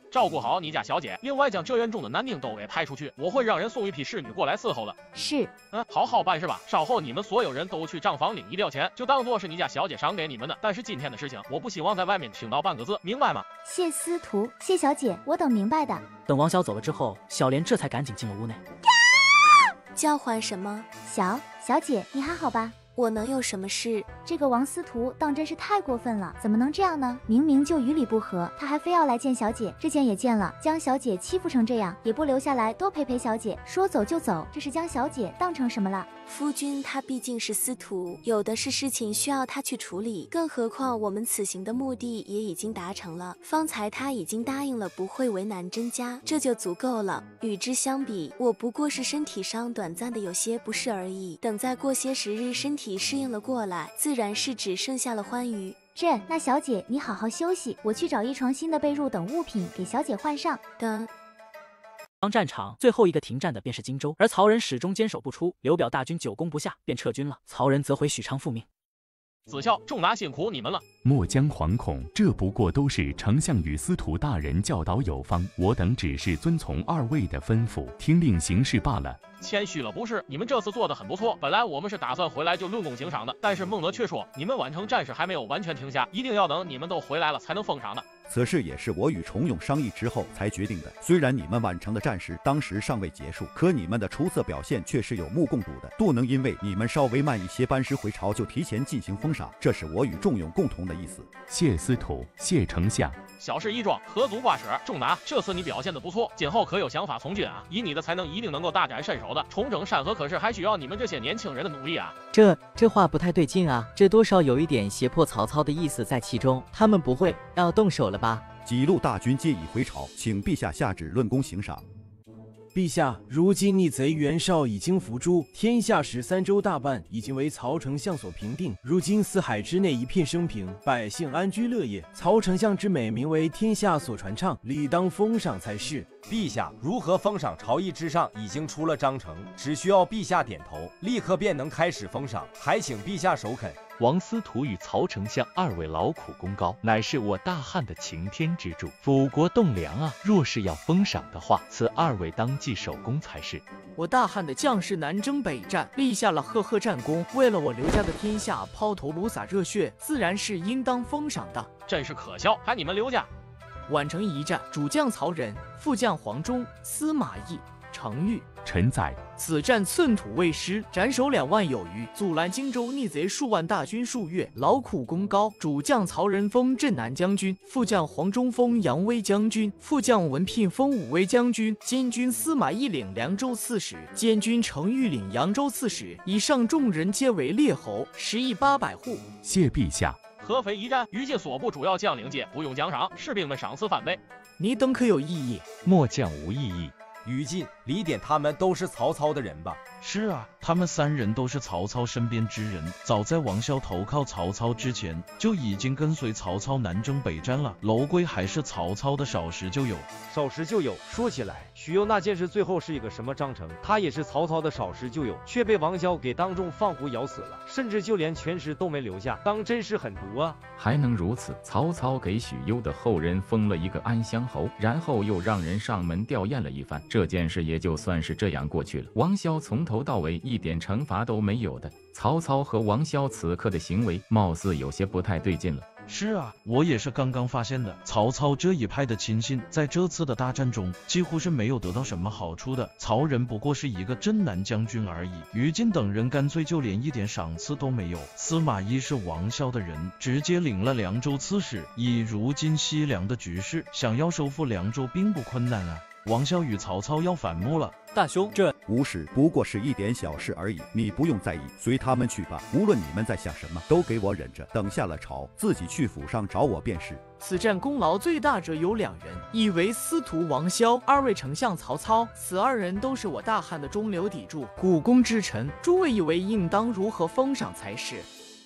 照顾好你家小姐，另外将这院中的男丁都给派出去，我会让人送一批侍女过来伺候的。 是。 好好办事吧。稍后你们所有人都去账房领一吊钱，就当做是你家小姐赏给你们的。但是今天的事情，我不希望在外面听到半个字，明白吗？ 谢司徒，谢小姐，我等明白的。 等王潇走了之后，小莲这才赶紧进了屋内。 叫唤什么？ 小姐，你还好吧？ 我能有什么事？ 这个王司徒当真是太过分了，怎么能这样呢？明明就与理不合，他还非要来见小姐，之前也见了，将小姐欺负成这样，也不留下来多陪陪小姐，说走就走，这是将小姐当成什么了？ 夫君他毕竟是司徒，有的是事情需要他去处理，更何况我们此行的目的也已经达成了。方才他已经答应了不会为难甄家，这就足够了。与之相比，我不过是身体上短暂的有些不适而已，等再过些时日身体适应了过来，自然是只剩下了欢愉。 那小姐你好好休息，我去找一床新的被褥等物品给小姐换上。 等。 当战场最后一个停战的便是荆州，而曹仁始终坚守不出，刘表大军久攻不下，便撤军了。曹仁则回许昌复命。 子孝、仲达辛苦你们了。 莫将惶恐，这不过都是丞相与司徒大人教导有方，我等只是遵从二位的吩咐，听令行事罢了。 谦虚了不是，你们这次做得很不错。本来我们是打算回来就论功行赏的，但是孟德却说你们宛城战事还没有完全停下，一定要等你们都回来了才能封赏的。 此事也是我与重勇商议之后才决定的。虽然你们宛城的战事当时尚未结束，可你们的出色表现却是有目共睹的，不能因为你们稍微慢一些班师回朝就提前进行封赏，这是我与重勇共同的意思。 谢司徒，谢丞相。 小事一桩，何足挂齿。仲达，这次你表现得不错，今后可有想法从军啊？以你的才能，一定能够大展身手的。重整山河可是还需要你们这些年轻人的努力啊！ 这话不太对劲啊，这多少有一点胁迫曹操的意思在其中。他们不会要动手了吧？ 几路大军皆已回朝，请陛下下旨论功行赏。 陛下，如今逆贼袁绍已经伏诛，天下13州大半已经为曹丞相所平定。如今四海之内一片升平，百姓安居乐业。曹丞相之美名为天下所传唱，理当封赏才是。 陛下，如何封赏朝议之上已经出了章程，只需要陛下点头，立刻便能开始封赏，还请陛下首肯。 王司徒与曹丞相二位劳苦功高，乃是我大汉的擎天之柱，辅国栋梁啊！若是要封赏的话，此二位当即守功才是。 我大汉的将士南征北战，立下了赫赫战功，为了我刘家的天下抛头颅洒热血，自然是应当封赏的。 真是可笑，还你们刘家！ 宛城一战，主将曹仁，副将黄忠、司马懿、程昱。 臣在。 此战寸土未失，斩首2万有余，阻拦荆州逆贼数万大军数月，劳苦功高。主将曹仁封镇南将军，副将黄忠封扬威将军，副将文聘封武威将军，监军司马懿领凉州刺史，监军程昱领扬州刺史。以上众人皆为列侯，10亿800户。 谢陛下。 合肥一战，于禁所部主要将领皆不用奖赏，士兵们赏赐翻倍。 你等可有异议？ 末将无异议。 于禁、李典他们都是曹操的人吧？ 是啊，他们3人都是曹操身边之人，早在王萧投靠曹操之前，就已经跟随曹操南征北战了。楼归还是曹操的少时就有。 少时就有，说起来，许攸那件事最后是一个什么章程？他也是曹操的少时就有，却被王萧给当众放虎咬死了，甚至就连全尸都没留下，当真是狠毒啊！ 还能如此？曹操给许攸的后人封了一个安乡侯，然后又让人上门吊唁了一番，这件事也就算是这样过去了。王萧从头到尾一点惩罚都没有的，曹操和王萧此刻的行为貌似有些不太对劲了。 是啊，我也是刚刚发现的。曹操这一派的亲信，在这次的大战中几乎是没有得到什么好处的。曹仁不过是一个镇南将军而已，于禁等人干脆就连一点赏赐都没有。司马懿是王萧的人，直接领了凉州刺史。以如今西凉的局势，想要收复凉州并不困难啊。王萧与曹操要反目了。 大兄，这无事，不过是一点小事而已，你不用在意，随他们去吧。无论你们在想什么，都给我忍着，等下了朝，自己去府上找我便是。 此战功劳最大者有2人，一为司徒王萧，二位丞相曹操。此2人都是我大汉的中流砥柱，股肱之臣。诸位以为应当如何封赏才是？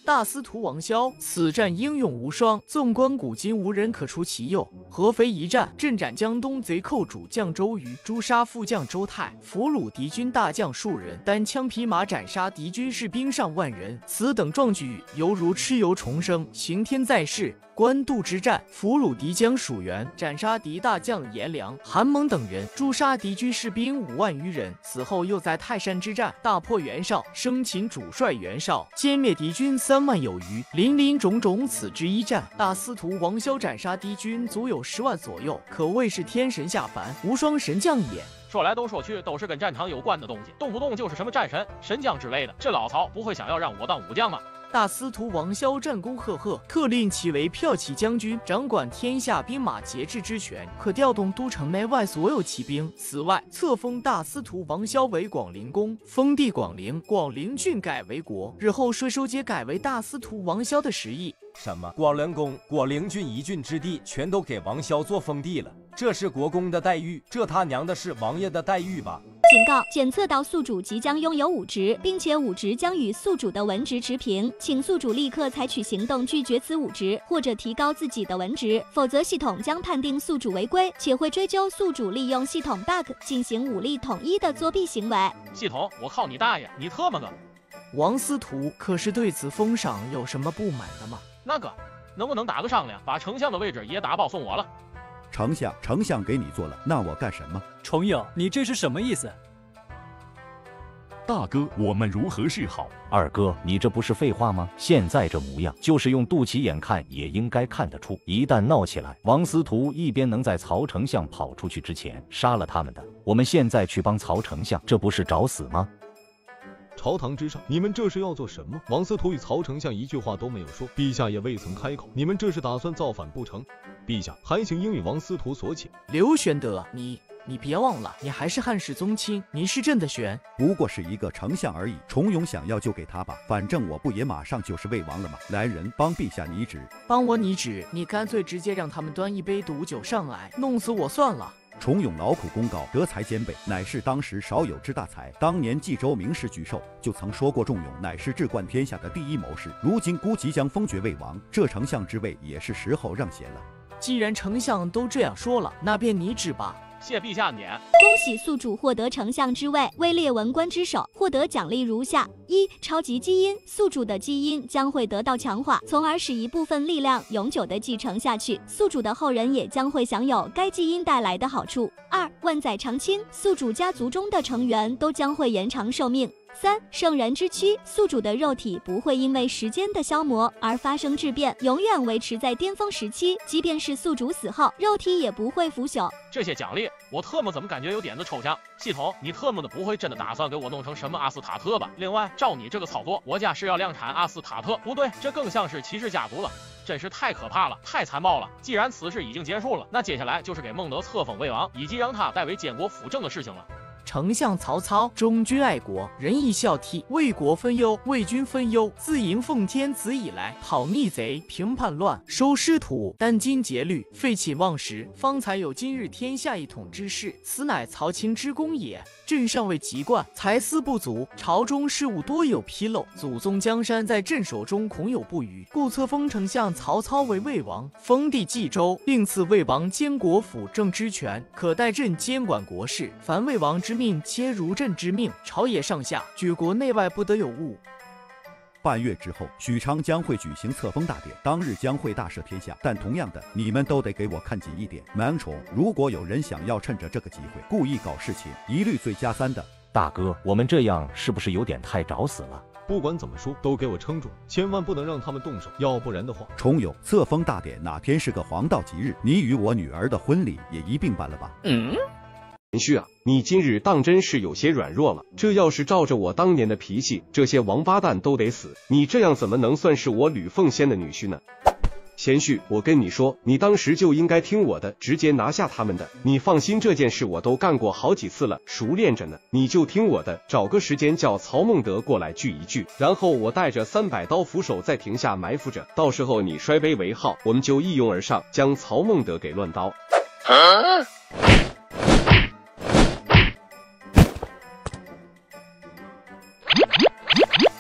大司徒王骁此战英勇无双，纵观古今无人可出其右。合肥一战，阵斩江东贼寇主将周瑜，诛杀副将周泰，俘虏敌军大将数人，单枪匹马斩杀敌军士兵上万人。此等壮举，犹如蚩尤重生，刑天在世。官渡之战，俘虏敌将蜀元，斩杀敌大将颜良、韩猛等人，诛杀敌军士兵5万余人。此后又在泰山之战大破袁绍，生擒主帅袁绍，歼灭敌军3万有余。林林种种，此之一战，大司徒王骁斩杀敌军足有10万左右，可谓是天神下凡，无双神将也。 说来都说去，都是跟战场有关的东西，动不动就是什么战神、神将之类的。这老曹不会想要让我当武将吗？ 大司徒王骁战功赫赫，特令其为骠骑将军，掌管天下兵马节制之权，可调动都城内外所有骑兵。此外，册封大司徒王骁为广陵公，封地广陵，广陵郡改为国。日后税收皆改为大司徒王骁的实意。 什么广陵公、广陵郡一郡之地全都给王骁做封地了？这是国公的待遇，这他娘的是王爷的待遇吧？ 警告：检测到宿主即将拥有武职，并且武职将与宿主的文职持平，请宿主立刻采取行动拒绝此武职，或者提高自己的文职，否则系统将判定宿主违规，且会追究宿主利用系统 bug 进行武力统一的作弊行为。 系统，我靠你大爷，你特么个！ 王司徒可是对此封赏有什么不满的吗？ 那个，能不能打个商量，把丞相的位置也打包送我了？ 丞相给你做了，那我干什么？ 重友，你这是什么意思？ 大哥，我们如何是好？ 二哥，你这不是废话吗？现在这模样，就是用肚脐眼看也应该看得出，一旦闹起来，王司徒一边能在曹丞相跑出去之前杀了他们的，我们现在去帮曹丞相，这不是找死吗？ 朝堂之上，你们这是要做什么？王司徒与曹丞相一句话都没有说，陛下也未曾开口，你们这是打算造反不成？陛下，韩行应与王司徒所请。 刘玄德，你别忘了，你还是汉室宗亲，您是朕的玄。 不过是一个丞相而已，重勇想要就给他吧，反正我不也马上就是魏王了吗？来人，帮陛下拟旨。 帮我拟旨，你干脆直接让他们端一杯毒酒上来，弄死我算了。 重勇劳苦功高，德才兼备，乃是当时少有之大才。当年冀州名士沮授就曾说过，重勇乃是治冠天下的第一谋士。如今孤即将封爵魏王，这丞相之位也是时候让贤了。 既然丞相都这样说了，那便拟旨吧。 谢陛下典。 恭喜宿主获得丞相之位，位列文官之首，获得奖励如下：一、超级基因，宿主的基因将会得到强化，从而使一部分力量永久的继承下去，宿主的后人也将会享有该基因带来的好处。二、万载长青，宿主家族中的成员都将会延长寿命。三、圣人之躯，宿主的肉体不会因为时间的消磨而发生质变，永远维持在巅峰时期，即便是宿主死后，肉体也不会腐朽。 这些奖励，我特么怎么感觉有点子抽象？系统，你特么的不会真的打算给我弄成什么阿斯塔特吧？另外，照你这个操作，我家是要量产阿斯塔特，不对，这更像是骑士家族了。真是太可怕了，太残暴了。既然此事已经结束了，那接下来就是给孟德册封魏王，以及让他代为监国辅政的事情了。 丞相曹操忠君爱国，仁义孝悌，为国分忧，为君分忧。自迎奉天子以来，讨逆贼，平叛乱，收失土，殚精竭虑，废寝忘食，方才有今日天下一统之势。此乃曹秦之功也。朕尚未及冠，才思不足，朝中事务多有纰漏，祖宗江山在朕手中恐有不虞，故册封丞相曹操为魏王，封地冀州，并赐魏王监国辅政之权，可代朕监管国事。凡魏王之命，皆如朕之命。朝野上下，举国内外不得有误。 半月之后，许昌将会举行册封大典，当日将会大赦天下。但同样的，你们都得给我看紧一点。满宠，如果有人想要趁着这个机会故意搞事情，一律罪加3的。 大哥，我们这样是不是有点太找死了？ 不管怎么说，都给我撑住，千万不能让他们动手，要不然的话。 重勇，册封大典哪天是个黄道吉日？你与我女儿的婚礼也一并办了吧？ 贤婿啊，你今日当真是有些软弱了。这要是照着我当年的脾气，这些王八蛋都得死。你这样怎么能算是我吕奉先的女婿呢？贤婿，我跟你说，你当时就应该听我的，直接拿下他们的。你放心，这件事我都干过好几次了，熟练着呢。你就听我的，找个时间叫曹孟德过来聚一聚，然后我带着300刀斧手在亭下埋伏着，到时候你摔杯为号，我们就一拥而上，将曹孟德给乱刀。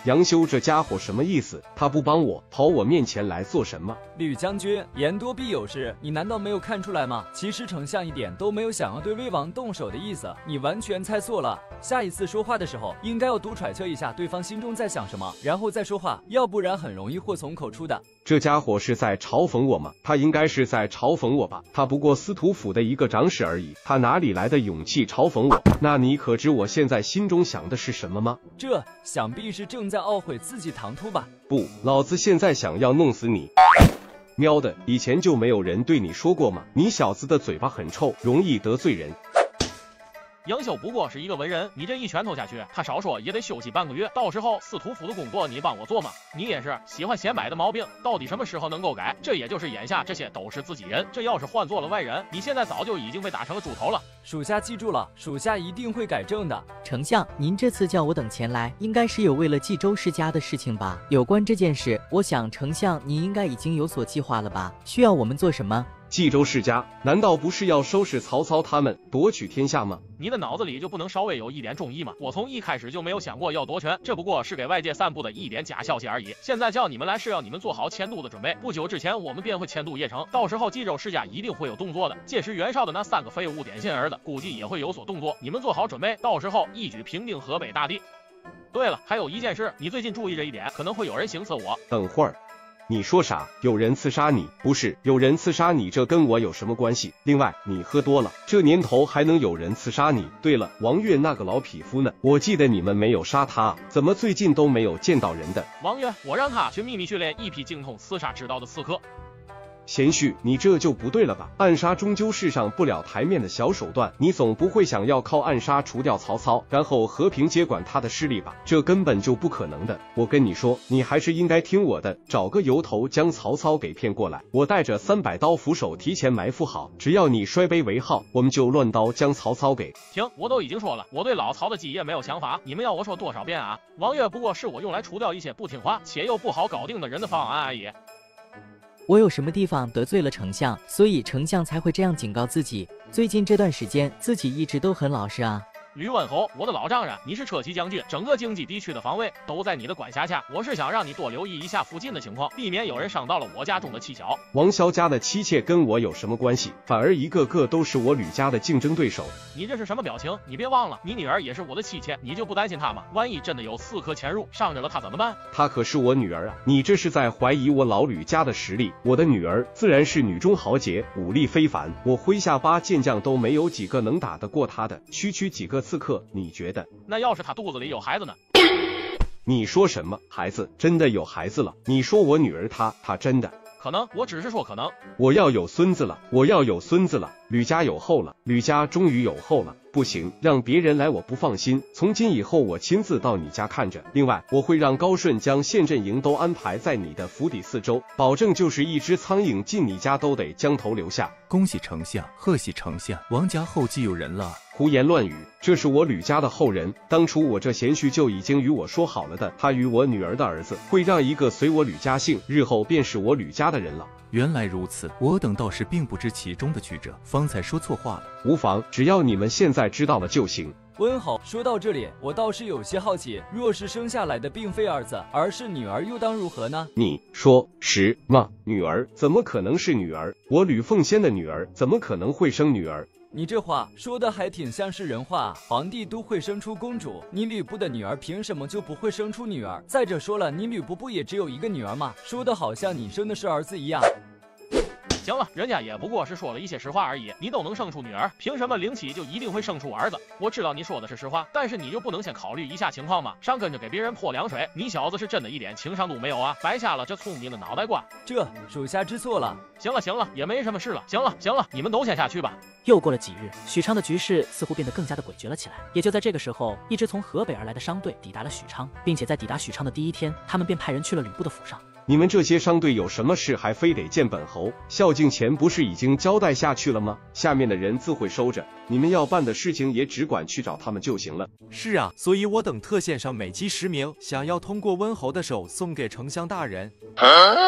杨修这家伙什么意思？他不帮我，跑我面前来做什么？ 吕将军，言多必有失，你难道没有看出来吗？其实丞相一点都没有想要对魏王动手的意思，你完全猜错了。下一次说话的时候，应该要多揣测一下对方心中在想什么，然后再说话，要不然很容易祸从口出的。 这家伙是在嘲讽我吗？他应该是在嘲讽我吧？他不过司徒府的一个长史而已，他哪里来的勇气嘲讽我？那你可知我现在心中想的是什么吗？ 这想必是正在懊悔自己唐突吧？ 不，老子现在想要弄死你！喵的，以前就没有人对你说过吗？你小子的嘴巴很臭，容易得罪人。 杨修不过是一个文人，你这一拳头下去，他少说也得休息半个月。到时候司徒府的工作你帮我做吗？你也是喜欢显摆的毛病，到底什么时候能够改？这也就是眼下这些都是自己人，这要是换做了外人，你现在早就已经被打成了猪头了。 属下记住了，属下一定会改正的。 丞相，您这次叫我等前来，应该是有为了冀州世家的事情吧？有关这件事，我想丞相您应该已经有所计划了吧？需要我们做什么？ 冀州世家难道不是要收拾曹操他们，夺取天下吗？ 你的脑子里就不能稍微有一点忠义吗？我从一开始就没有想过要夺权，这不过是给外界散布的一点假消息而已。现在叫你们来是要你们做好迁都的准备，不久之前我们便会迁都邺城，到时候冀州世家一定会有动作的。届时袁绍的那3个废物点心儿子估计也会有所动作，你们做好准备，到时候一举平定河北大地。对了，还有一件事，你最近注意这一点，可能会有人行刺我。 等会儿。你说啥？有人刺杀你？不是，有人刺杀你，这跟我有什么关系？另外，你喝多了，这年头还能有人刺杀你？对了，王悦那个老匹夫呢？我记得你们没有杀他，怎么最近都没有见到人的？ 王悦，我让他去秘密训练一批精通刺杀之道的刺客。 贤婿，你这就不对了吧？暗杀终究是上不了台面的小手段，你总不会想要靠暗杀除掉曹操，然后和平接管他的势力吧？这根本就不可能的。我跟你说，你还是应该听我的，找个由头将曹操给骗过来，我带着300刀斧手提前埋伏好，只要你摔杯为号，我们就乱刀将曹操给。 行，我都已经说了，我对老曹的基业没有想法，你们要我说多少遍啊？王悦不过是我用来除掉一些不听话且又不好搞定的人的方案而已。 我有什么地方得罪了丞相，所以丞相才会这样警告自己。最近这段时间，自己一直都很老实啊。 吕文侯，我的老丈人，你是车骑将军，整个京畿地区的防卫都在你的管辖下。我是想让你多留意一下附近的情况，避免有人伤到了我家中的妻小。 王萧家的妻妾跟我有什么关系？反而一个个都是我吕家的竞争对手。 你这是什么表情？你别忘了，你女儿也是我的妻妾，你就不担心她吗？万一真的有刺客潜入，伤着了她怎么办？ 她可是我女儿啊！你这是在怀疑我老吕家的实力？我的女儿自然是女中豪杰，武力非凡，我麾下8健将都没有几个能打得过她的，区区几个刺客，你觉得？ 那要是她肚子里有孩子呢？ 你说什么？孩子？真的有孩子了？你说我女儿她真的？ 可能，我只是说可能。 我要有孙子了，我要有孙子了，吕家有后了，吕家终于有后了。不行，让别人来我不放心，从今以后我亲自到你家看着。另外，我会让高顺将县阵营都安排在你的府邸4周，保证就是一只苍蝇进你家都得将头留下。 恭喜丞相，贺喜丞相，王家后继有人了。 胡言乱语，这是我吕家的后人，当初我这贤婿就已经与我说好了的，他与我女儿的儿子会让一个随我吕家姓，日后便是我吕家的人了。 原来如此，我等倒是并不知其中的曲折，方才说错话了。 无妨，只要你们现在知道了就行。 温侯，说到这里，我倒是有些好奇，若是生下来的并非儿子，而是女儿，又当如何呢？ 你说是吗？女儿怎么可能是女儿？我吕奉先的女儿怎么可能会生女儿？ 你这话说的还挺像是人话，皇帝都会生出公主，你吕布的女儿凭什么就不会生出女儿？再者说了，你吕布不也只有一个女儿吗？说的好像你生的是儿子一样。 行了，人家也不过是说了一些实话而已，你都能生出女儿，凭什么灵起就一定会生出儿子？我知道你说的是实话，但是你就不能先考虑一下情况吗？上跟着给别人泼凉水，你小子是真的一点情商都没有啊，白瞎了这聪明的脑袋瓜。 这属下知错了。 行了行了，也没什么事了。行了行了，你们都先下去吧。 又过了几日，许昌的局势似乎变得更加的诡谲了起来。也就在这个时候，一支从河北而来的商队抵达了许昌，并且在抵达许昌的第一天，他们便派人去了吕布的府上。 你们这些商队有什么事还非得见本侯？孝敬前不是已经交代下去了吗？下面的人自会收着，你们要办的事情也只管去找他们就行了。 是啊，所以我等特献上美姬10名，想要通过温侯的手送给丞相大人。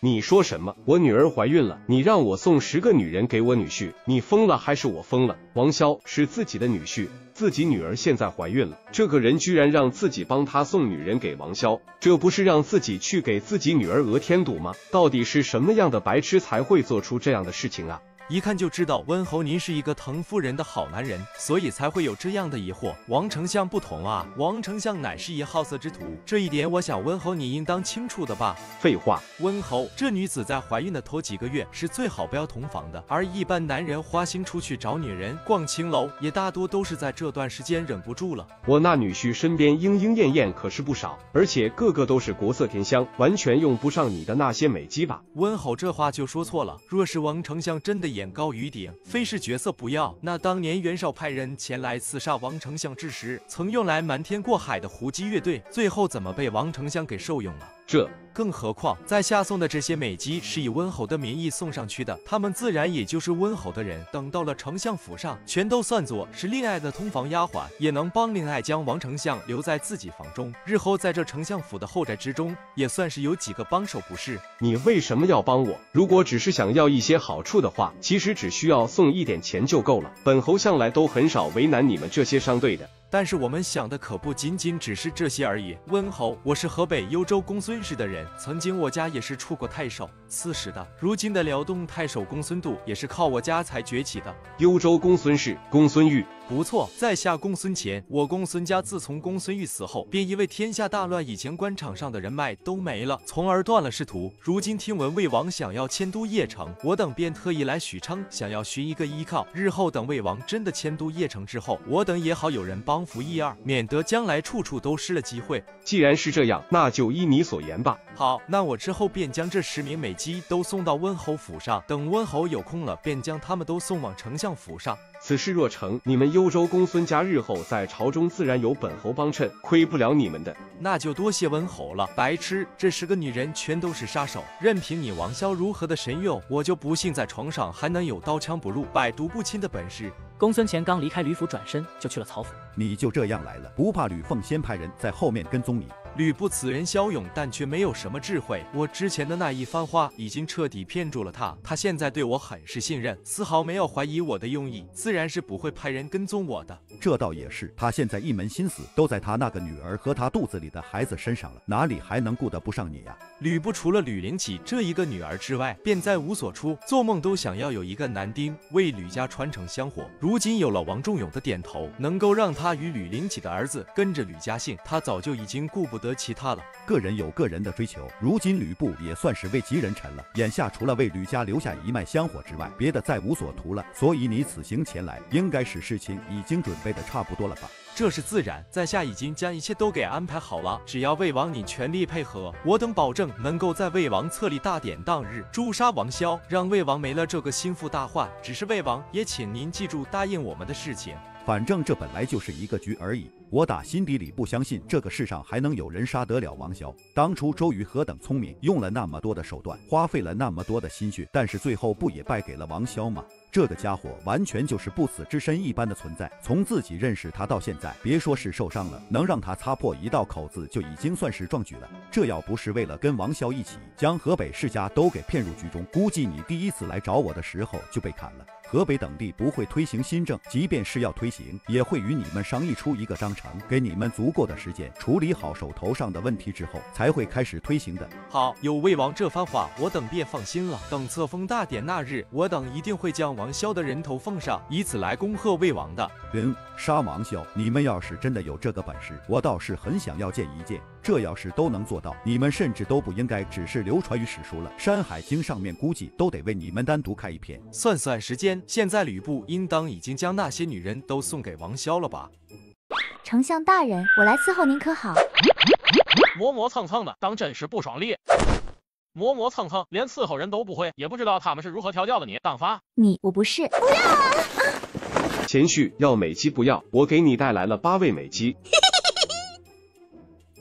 你说什么？我女儿怀孕了，你让我送10个女人给我女婿，你疯了还是我疯了？王骁是自己的女婿，自己女儿现在怀孕了，这个人居然让自己帮他送女人给王骁，这不是让自己去给自己女儿额添堵吗？到底是什么样的白痴才会做出这样的事情啊？ 一看就知道温侯您是一个疼夫人的好男人，所以才会有这样的疑惑。王丞相不同啊，王丞相乃是一好色之徒，这一点我想温侯你应当清楚的吧？ 废话， 温侯，这女子在怀孕的头几个月是最好不要同房的，而一般男人花心出去找女人、逛青楼，也大多都是在这段时间忍不住了。 我那女婿身边莺莺燕燕可是不少，而且个个都是国色天香，完全用不上你的那些美姬吧？ 温侯这话就说错了，若是王丞相真的眼高于顶，非是角色不要，那当年袁绍派人前来刺杀王丞相之时，曾用来瞒天过海的胡姬乐队，最后怎么被王丞相给受用了？ 这更何况在下送的这些美姬是以温侯的名义送上去的，他们自然也就是温侯的人。等到了丞相府上，全都算作是恋爱的通房丫鬟，也能帮恋爱将王丞相留在自己房中，日后在这丞相府的后宅之中，也算是有几个帮手，不是？ 你为什么要帮我？如果只是想要一些好处的话，其实只需要送一点钱就够了。本侯向来都很少为难你们这些商队的。 但是我们想的可不仅仅只是这些而已。温侯，我是河北幽州公孙氏的人，曾经我家也是出过太守、刺史的。如今的辽东太守公孙度也是靠我家才崛起的。 幽州公孙氏，公孙玉， 不错。在下公孙乾，我公孙家自从公孙玉死后，便因为天下大乱，以前官场上的人脉都没了，从而断了仕途。如今听闻魏王想要迁都邺城，我等便特意来许昌，想要寻一个依靠。日后等魏王真的迁都邺城之后，我等也好有人帮扶一二，免得将来处处都失了机会。 既然是这样，那就依你所言吧。 好，那我之后便将这10名美姬都送到温侯府上，等温侯有空了，便将他们都送往丞相府上。 此事若成，你们幽州公孙家日后在朝中自然有本侯帮衬，亏不了你们的。 那就多谢温侯了。白痴，这10个女人全都是杀手，任凭你王骁如何的神勇，我就不信在床上还能有刀枪不入、百毒不侵的本事。 公孙乾刚离开吕府，转身就去了曹府。 你就这样来了，不怕吕奉先派人在后面跟踪你？ 吕布此人骁勇，但却没有什么智慧。我之前的那一番话已经彻底骗住了他，他现在对我很是信任，丝毫没有怀疑我的用意，自然是不会派人跟踪我的。 这倒也是，他现在一门心思都在他那个女儿和他肚子里的孩子身上了，哪里还能顾得不上你呀？ 吕布除了吕灵起这一个女儿之外，便再无所出，做梦都想要有一个男丁为吕家传承香火。如今有了王仲永的点头，能够让他与吕灵起的儿子跟着吕家姓，他早就已经顾不得其他了。 个人有个人的追求，如今吕布也算是位极人臣了，眼下除了为吕家留下一脉香火之外，别的再无所图了。所以你此行前来，应该是事情已经准备的差不多了吧？ 这是自然，在下已经将一切都给安排好了，只要魏王你全力配合，我等保证能够在魏王册立大典当日诛杀王骁，让魏王没了这个心腹大患。只是魏王也请您记住答应我们的事情。 反正这本来就是一个局而已，我打心底里不相信这个世上还能有人杀得了王骁。当初周瑜何等聪明，用了那么多的手段，花费了那么多的心血，但是最后不也败给了王骁吗？这个家伙完全就是不死之身一般的存在，从自己认识他到现在，别说是受伤了，能让他擦破一道口子就已经算是壮举了。这要不是为了跟王骁一起将河北世家都给骗入局中，估计你第一次来找我的时候就被砍了。河北等地不会推行新政，即便是要推行，也会与你们商议出一个章程，给你们足够的时间处理好手头上的问题之后，才会开始推行的。 好，有魏王这番话，我等便放心了。等册封大典那日，我等一定会将王骁的人头奉上，以此来恭贺魏王的。 杀王骁，你们要是真的有这个本事，我倒是很想要见一见。这要是都能做到，你们甚至都不应该只是流传于史书了，《山海经》上面估计都得为你们单独开一篇。 算算时间，现在吕布应当已经将那些女人都送给王骁了吧？ 丞相大人，我来伺候您可好？ 磨磨蹭蹭的，当真是不爽利。磨磨蹭蹭，连伺候人都不会，也不知道他们是如何调教的你，当发。 我不是。不要啊！ 前婿要美姬不要，我给你带来了8位美姬。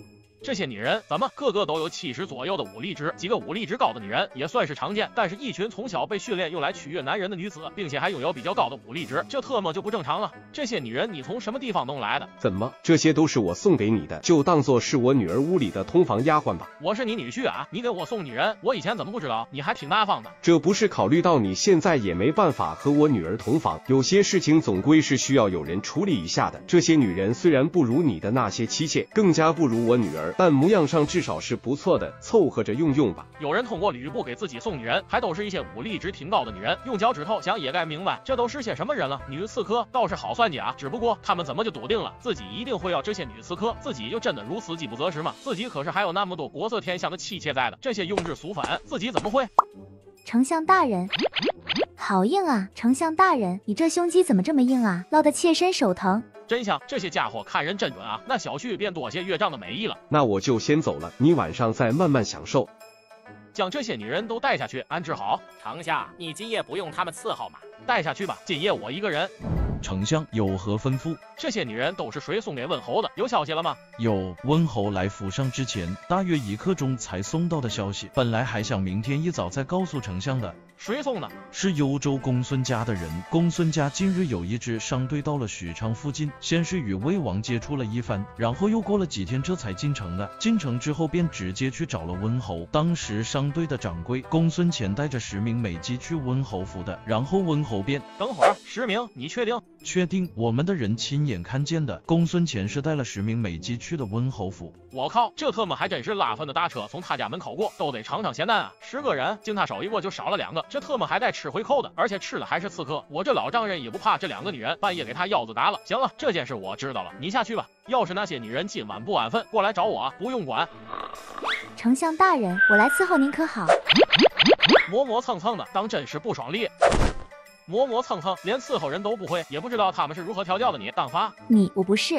这些女人怎么个个都有70左右的武力值，几个武力值高的女人也算是常见，但是一群从小被训练用来取悦男人的女子，并且还拥有比较高的武力值，这特么就不正常了。这些女人你从什么地方弄来的？ 怎么，这些都是我送给你的，就当做是我女儿屋里的通房丫鬟吧。 我是你女婿啊，你给我送女人，我以前怎么不知道？你还挺大方的。 这不是考虑到你现在也没办法和我女儿同房，有些事情总归是需要有人处理一下的。这些女人虽然不如你的那些妻妾，更加不如我女儿，但模样上至少是不错的，凑合着用用吧。 有人通过吕布给自己送女人，还都是一些武力值挺高的女人，用脚趾头想也该明白，这都是些什么人了。女刺客倒是好算计啊，只不过他们怎么就笃定了自己一定会要这些女刺客，自己就真的如此饥不择食吗？自己可是还有那么多国色天香的妻妾在的，这些庸脂俗粉，自己怎么会？ 丞相大人，好硬啊！丞相大人，你这胸肌怎么这么硬啊？烙得切身手疼。 真香，这些家伙看人真准啊！那小婿便多谢岳丈的美意了。 那我就先走了，你晚上再慢慢享受。 将这些女人都带下去安置好。 丞相，你今夜不用他们伺候吗？ 带下去吧，今夜我一个人。 丞相有何吩咐？ 这些女人都是谁送给温侯的？有消息了吗？ 有，温侯来府上之前，大约1刻钟才送到的消息。本来还想明天一早再告诉丞相的。 谁送的？ 是幽州公孙家的人。公孙家近日有一支商队到了许昌附近，先是与魏王接触了一番，然后又过了几天这才进城的。进城之后便直接去找了温侯。当时商队的掌柜公孙乾带着10名美姬去温侯府的，然后温侯便…… 等会儿，10名，你确定？ 确定，我们的人亲眼看见的。公孙乾是带了10名美姬去的温侯府。 我靠，这特么还真是拉粪的大车从他家门口过，都得尝尝咸淡啊！10个人，经他手一过就少了2个，这特么还带吃回扣的，而且吃的还是刺客。我这老丈人也不怕这2个女人半夜给他腰子打了。行了，这件事我知道了，你下去吧。要是那些女人今晚不安分，过来找我，不用管。 丞相大人，我来伺候您可好？ 磨磨蹭蹭的，当真是不爽利。磨磨蹭蹭，连伺候人都不会，也不知道他们是如何调教的你。当发我不是。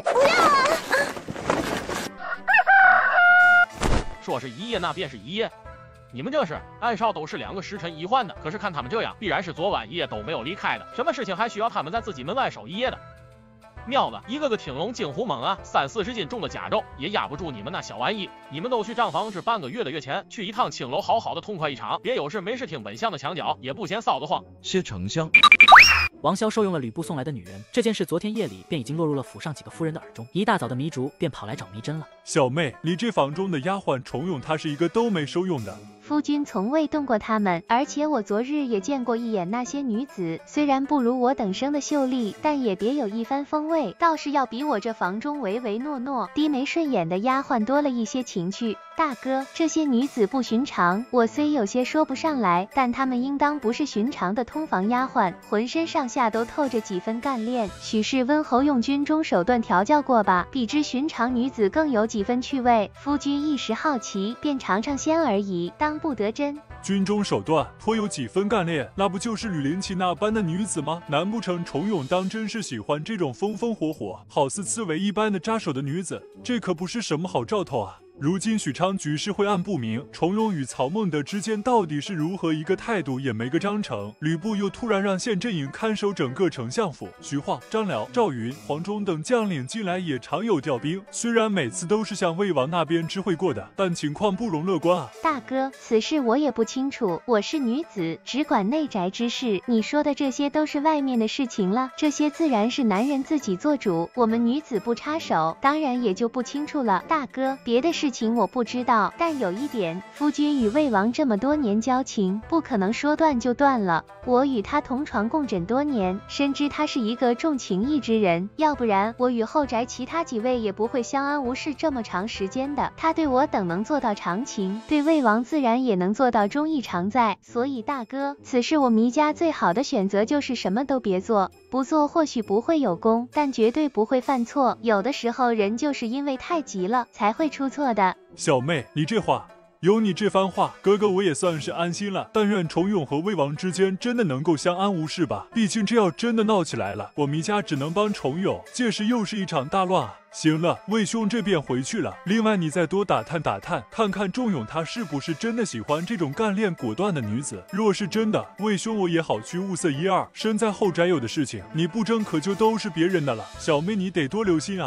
说是一夜，那便是一夜。你们这是暗哨都是2个时辰一换的，可是看他们这样，必然是昨晚一夜都没有离开的。什么事情还需要他们在自己门外守一夜的？喵子，一个个挺龙惊虎猛啊，30-40斤重的甲胄也压不住你们那小玩意。你们都去账房置半个月的月钱，去一趟青楼，好好的痛快一场，别有事没事听本相的墙角，也不嫌臊得慌。 谢丞相。 王萧受用了吕布送来的女人，这件事昨天夜里便已经落入了府上几个夫人的耳中。一大早的糜竺便跑来找糜真了。 小妹，你这房中的丫鬟重用，她是一个都没收用的。 夫君从未动过她们，而且我昨日也见过一眼那些女子，虽然不如我等生的秀丽，但也别有一番风味，倒是要比我这房中唯唯诺诺、低眉顺眼的丫鬟多了一些情趣。大哥，这些女子不寻常，我虽有些说不上来，但她们应当不是寻常的通房丫鬟，浑身上下都透着几分干练，许是温侯用军中手段调教过吧，比之寻常女子更有几分趣味。夫君一时好奇，便尝尝鲜而已，当不得真。 军中手段颇有几分干练，那不就是吕林奇那般的女子吗？难不成重勇当真是喜欢这种风风火火、好似刺猬一般的扎手的女子？这可不是什么好兆头啊！如今许昌局势晦暗不明，重勇与曹孟德之间到底是如何一个态度也没个章程。吕布又突然让县阵营看守整个丞相府，徐晃、张辽、赵云、黄忠等将领近来也常有调兵，虽然每次都是向魏王那边知会过的，但情况不容乐观啊。 大哥，此事我也不清楚，我是女子，只管内宅之事，你说的这些都是外面的事情了，这些自然是男人自己做主，我们女子不插手，当然也就不清楚了。大哥，别的事情我不知道，但有一点，夫君与魏王这么多年交情，不可能说断就断了。我与他同床共枕多年，深知他是一个重情义之人，要不然我与后宅其他几位也不会相安无事这么长时间的。他对我等能做到长情，对魏王自然也能做到忠义常在。所以大哥，此事我糜家最好的选择就是什么都别做，不做或许不会有功，但绝对不会犯错。有的时候人就是因为太急了才会出错的。 小妹，你这话，有你这番话，哥哥我也算是安心了。但愿重勇和魏王之间真的能够相安无事吧。毕竟这要真的闹起来了，我糜家只能帮重勇，届时又是一场大乱啊。行了，魏兄这便回去了。另外你再多打探打探，看看重勇他是不是真的喜欢这种干练果断的女子。若是真的，魏兄我也好去物色一二。身在后宅有的事情，你不争可就都是别人的了。小妹你得多留心啊。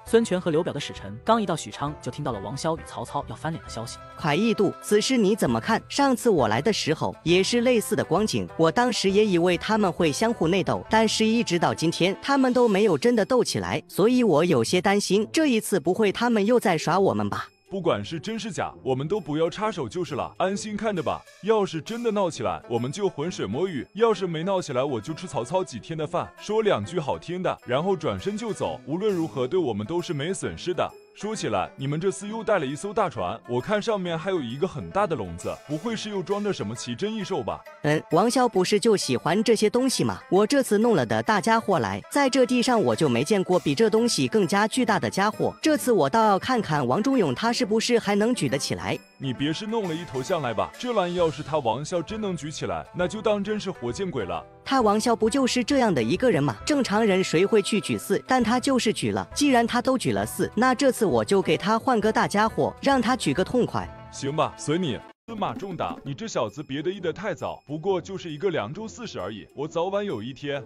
孙权和刘表的使臣刚一到许昌，就听到了王萧与曹操要翻脸的消息。 蒯义度，此事你怎么看？上次我来的时候也是类似的光景，我当时也以为他们会相互内斗，但是一直到今天，他们都没有真的斗起来，所以我有些担心，这一次不会他们又在耍我们吧？ 不管是真是假，我们都不要插手就是了，安心看着吧。要是真的闹起来，我们就浑水摸鱼；要是没闹起来，我就吃曹操几天的饭，说2句好听的，然后转身就走。无论如何，对我们都是没损失的。说起来，你们这次又带了一艘大船，我看上面还有一个很大的笼子，不会是又装着什么奇珍异兽吧？ 王萧不是就喜欢这些东西吗？我这次弄了的大家伙来，在这地上我就没见过比这东西更加巨大的家伙。这次我倒要看看王忠勇他是不是还能举得起来。 你别是弄了一头象来吧？这玩意要是他王萧真能举起来，那就当真是活见鬼了。 他王萧不就是这样的一个人吗？正常人谁会去举4？但他就是举了。既然他都举了4，那这次我就给他换个大家伙，让他举个痛快。 行吧，随你。司马仲达，你这小子别得意得太早，不过就是一个凉州刺史而已，我早晚有一天。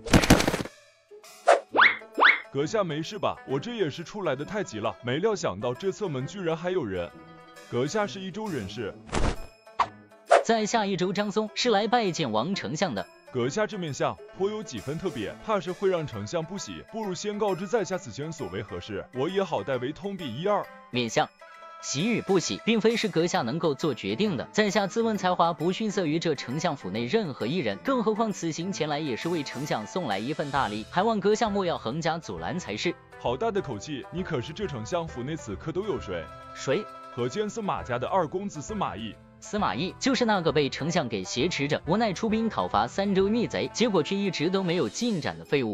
阁下没事吧？我这也是出来的太急了，没料想到这侧门居然还有人。阁下是益州人士？ 在下益州张松，是来拜见王丞相的。 阁下这面相颇有几分特别，怕是会让丞相不喜，不如先告知在下此前所为何事，我也好代为通笔一二。 面相喜与不喜，并非是阁下能够做决定的。在下自问才华不逊色于这丞相府内任何一人，更何况此行前来也是为丞相送来一份大礼，还望阁下莫要横加阻拦才是。 好大的口气！你可是这丞相府内此刻都有谁？ 谁？ 河间司马家的二公子司马懿。 司马懿就是那个被丞相给挟持着，无奈出兵讨伐3州逆贼，结果却一直都没有进展的废物。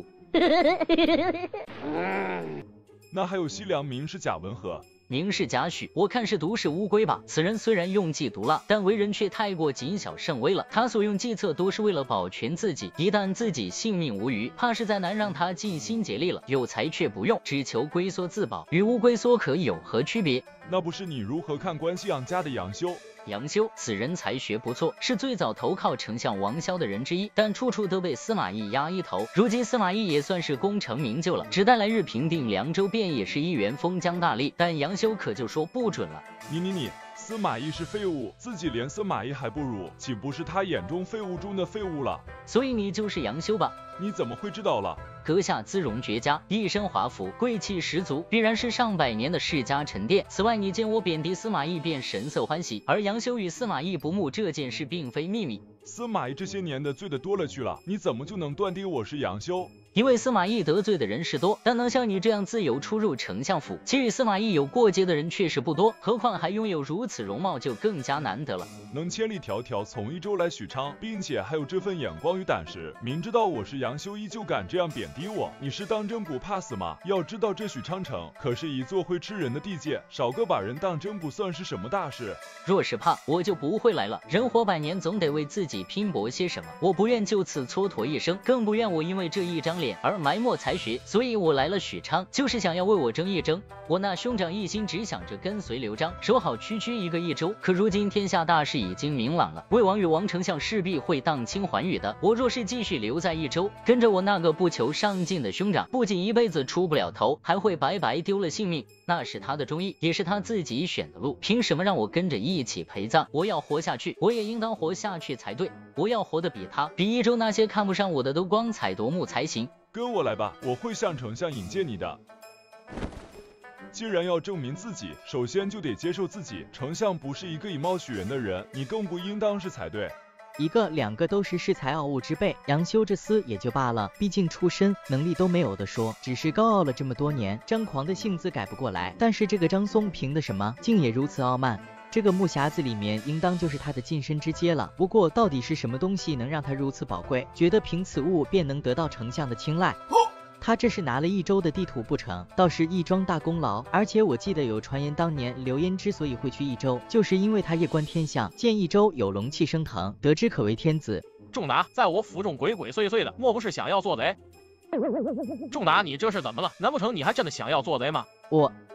那还有西凉名士贾文和。 名士贾诩，我看是毒是乌龟吧。此人虽然用计毒辣，但为人却太过谨小慎微了。他所用计策多是为了保全自己，一旦自己性命无虞，怕是再难让他尽心竭力了。有才却不用，只求龟缩自保，与乌龟缩可有何区别？ 那不是你如何看关西杨家的杨修？ 杨修，此人才学不错，是最早投靠丞相王萧的人之一，但处处都被司马懿压一头。如今司马懿也算是功成名就了，只待来日平定凉州，便也是一员封疆大吏。但杨修可就说不准了。 你，司马懿是废物，自己连司马懿还不如，岂不是他眼中废物中的废物了？ 所以你就是杨修吧？ 你怎么会知道了？ 阁下姿容绝佳，一身华服，贵气十足，必然是上百年的世家沉淀。此外，你见我贬低司马懿便神色欢喜，而杨修与司马懿不睦这件事并非秘密。 司马懿这些年的罪的多了去了，你怎么就能断定我是杨修？ 因为司马懿得罪的人是多，但能像你这样自由出入丞相府，其与司马懿有过节的人确实不多，何况还拥有如此容貌，就更加难得了。 能千里迢迢从益州来许昌，并且还有这份眼光与胆识，明知道我是杨修，依旧敢这样贬低我，你是当真不怕死吗？要知道这许昌城可是一座会吃人的地界，少个把人当真不算是什么大事。 若是怕，我就不会来了。人活100年，总得为自己拼搏些什么。我不愿就此蹉跎一生，更不愿我因为这一张脸而埋没才学，所以我来了许昌，就是想要为我争一争。我那兄长一心只想着跟随刘璋，守好区区一个益州。可如今天下大势已经明朗了，魏王与王丞相势必会荡清寰宇的。我若是继续留在益州，跟着我那个不求上进的兄长，不仅一辈子出不了头，还会白白丢了性命。那是他的忠义，也是他自己选的路，凭什么让我跟着一起陪葬？我要活下去，我也应当活下去才对。我要活得比他，比益州那些看不上我的都光彩夺目才行。 跟我来吧，我会向丞相引荐你的。既然要证明自己，首先就得接受自己。丞相不是一个以貌取人的人，你更不应当是才对。 1个2个都是恃才傲物之辈，杨修这厮也就罢了，毕竟出身能力都没有的说，只是高傲了这么多年，张狂的性子改不过来。但是这个张松凭的什么，竟也如此傲慢？这个木匣子里面应当就是他的晋升之阶了。不过到底是什么东西能让他如此宝贵，觉得凭此物便能得到丞相的青睐？他这是拿了益州的地图不成，倒是一桩大功劳。而且我记得有传言，当年刘焉之所以会去益州，就是因为他夜观天象，见益州有龙气升腾，得知可为天子。 仲达在我府中鬼鬼祟祟的，莫不是想要做贼？仲达，你这是怎么了？难不成你还真的想要做贼吗？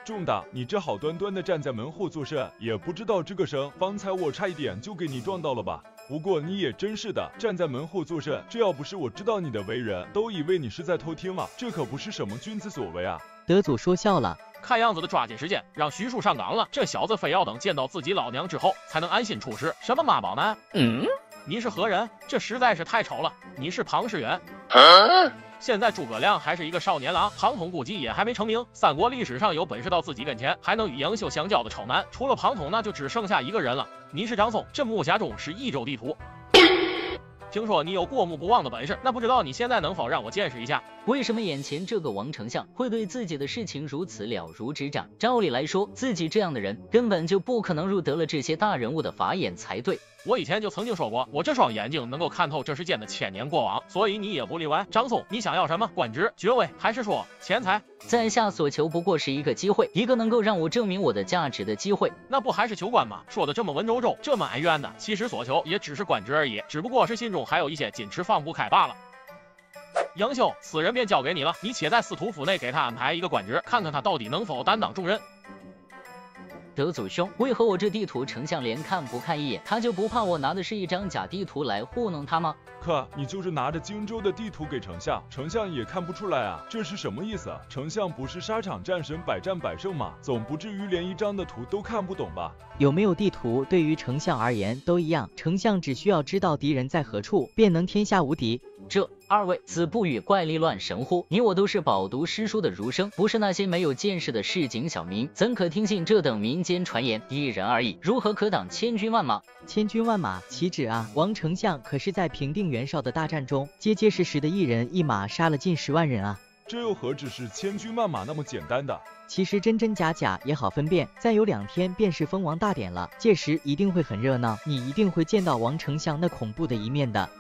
仲大，你这好端端的站在门后作甚，也不知道这个声，方才我差一点就给你撞到了吧？不过你也真是的，站在门后作甚，这要不是我知道你的为人，都以为你是在偷听了，这可不是什么君子所为啊。 德祖说笑了。 看样子的抓紧时间，让徐庶上岗了。这小子非要等见到自己老娘之后，才能安心出世。什么妈宝男？你是何人？这实在是太丑了。你是庞士元。现在诸葛亮还是一个少年郎，庞统估计也还没成名。三国历史上有本事到自己跟前还能与杨秀相交的丑男，除了庞统，那就只剩下一个人了。你是张松，镇木匣中是益州地图。听说你有过目不忘的本事，那不知道你现在能否让我见识一下？ 为什么眼前这个王丞相会对自己的事情如此了如指掌？照理来说，自己这样的人根本就不可能入得了这些大人物的法眼才对。 我以前就曾经说过，我这双眼睛能够看透这世间的千年过往，所以你也不例外。张松，你想要什么？官职、爵位，还是说钱财？ 在下所求不过是一个机会，一个能够让我证明我的价值的机会。 那不还是求官吗？说的这么文绉绉，这么哀怨的，其实所求也只是官职而已，只不过是心中还有一些矜持放不开罢了。杨秀，此人便交给你了，你且在司徒府内给他安排一个官职，看看他到底能否担当重任。 德祖兄，为何我这地图丞相连看不看一眼，他就不怕我拿的是一张假地图来糊弄他吗？ 可你就是拿着荆州的地图给丞相，丞相也看不出来啊，这是什么意思？丞相不是沙场战神百战百胜吗？总不至于连一张的图都看不懂吧？ 有没有地图对于丞相而言都一样，丞相只需要知道敌人在何处，便能天下无敌。 这二位子不语怪力乱神乎？你我都是饱读诗书的儒生，不是那些没有见识的市井小民，怎可听信这等民间传言？一人而已，如何可挡千军万马？ 千军万马岂止啊！王丞相可是在平定袁绍的大战中，结结实实的一人一马杀了近10万人啊！ 这又何止是千军万马那么简单的？ 其实真真假假也好分辨，再有2天便是封王大典了，届时一定会很热闹，你一定会见到王丞相那恐怖的一面的。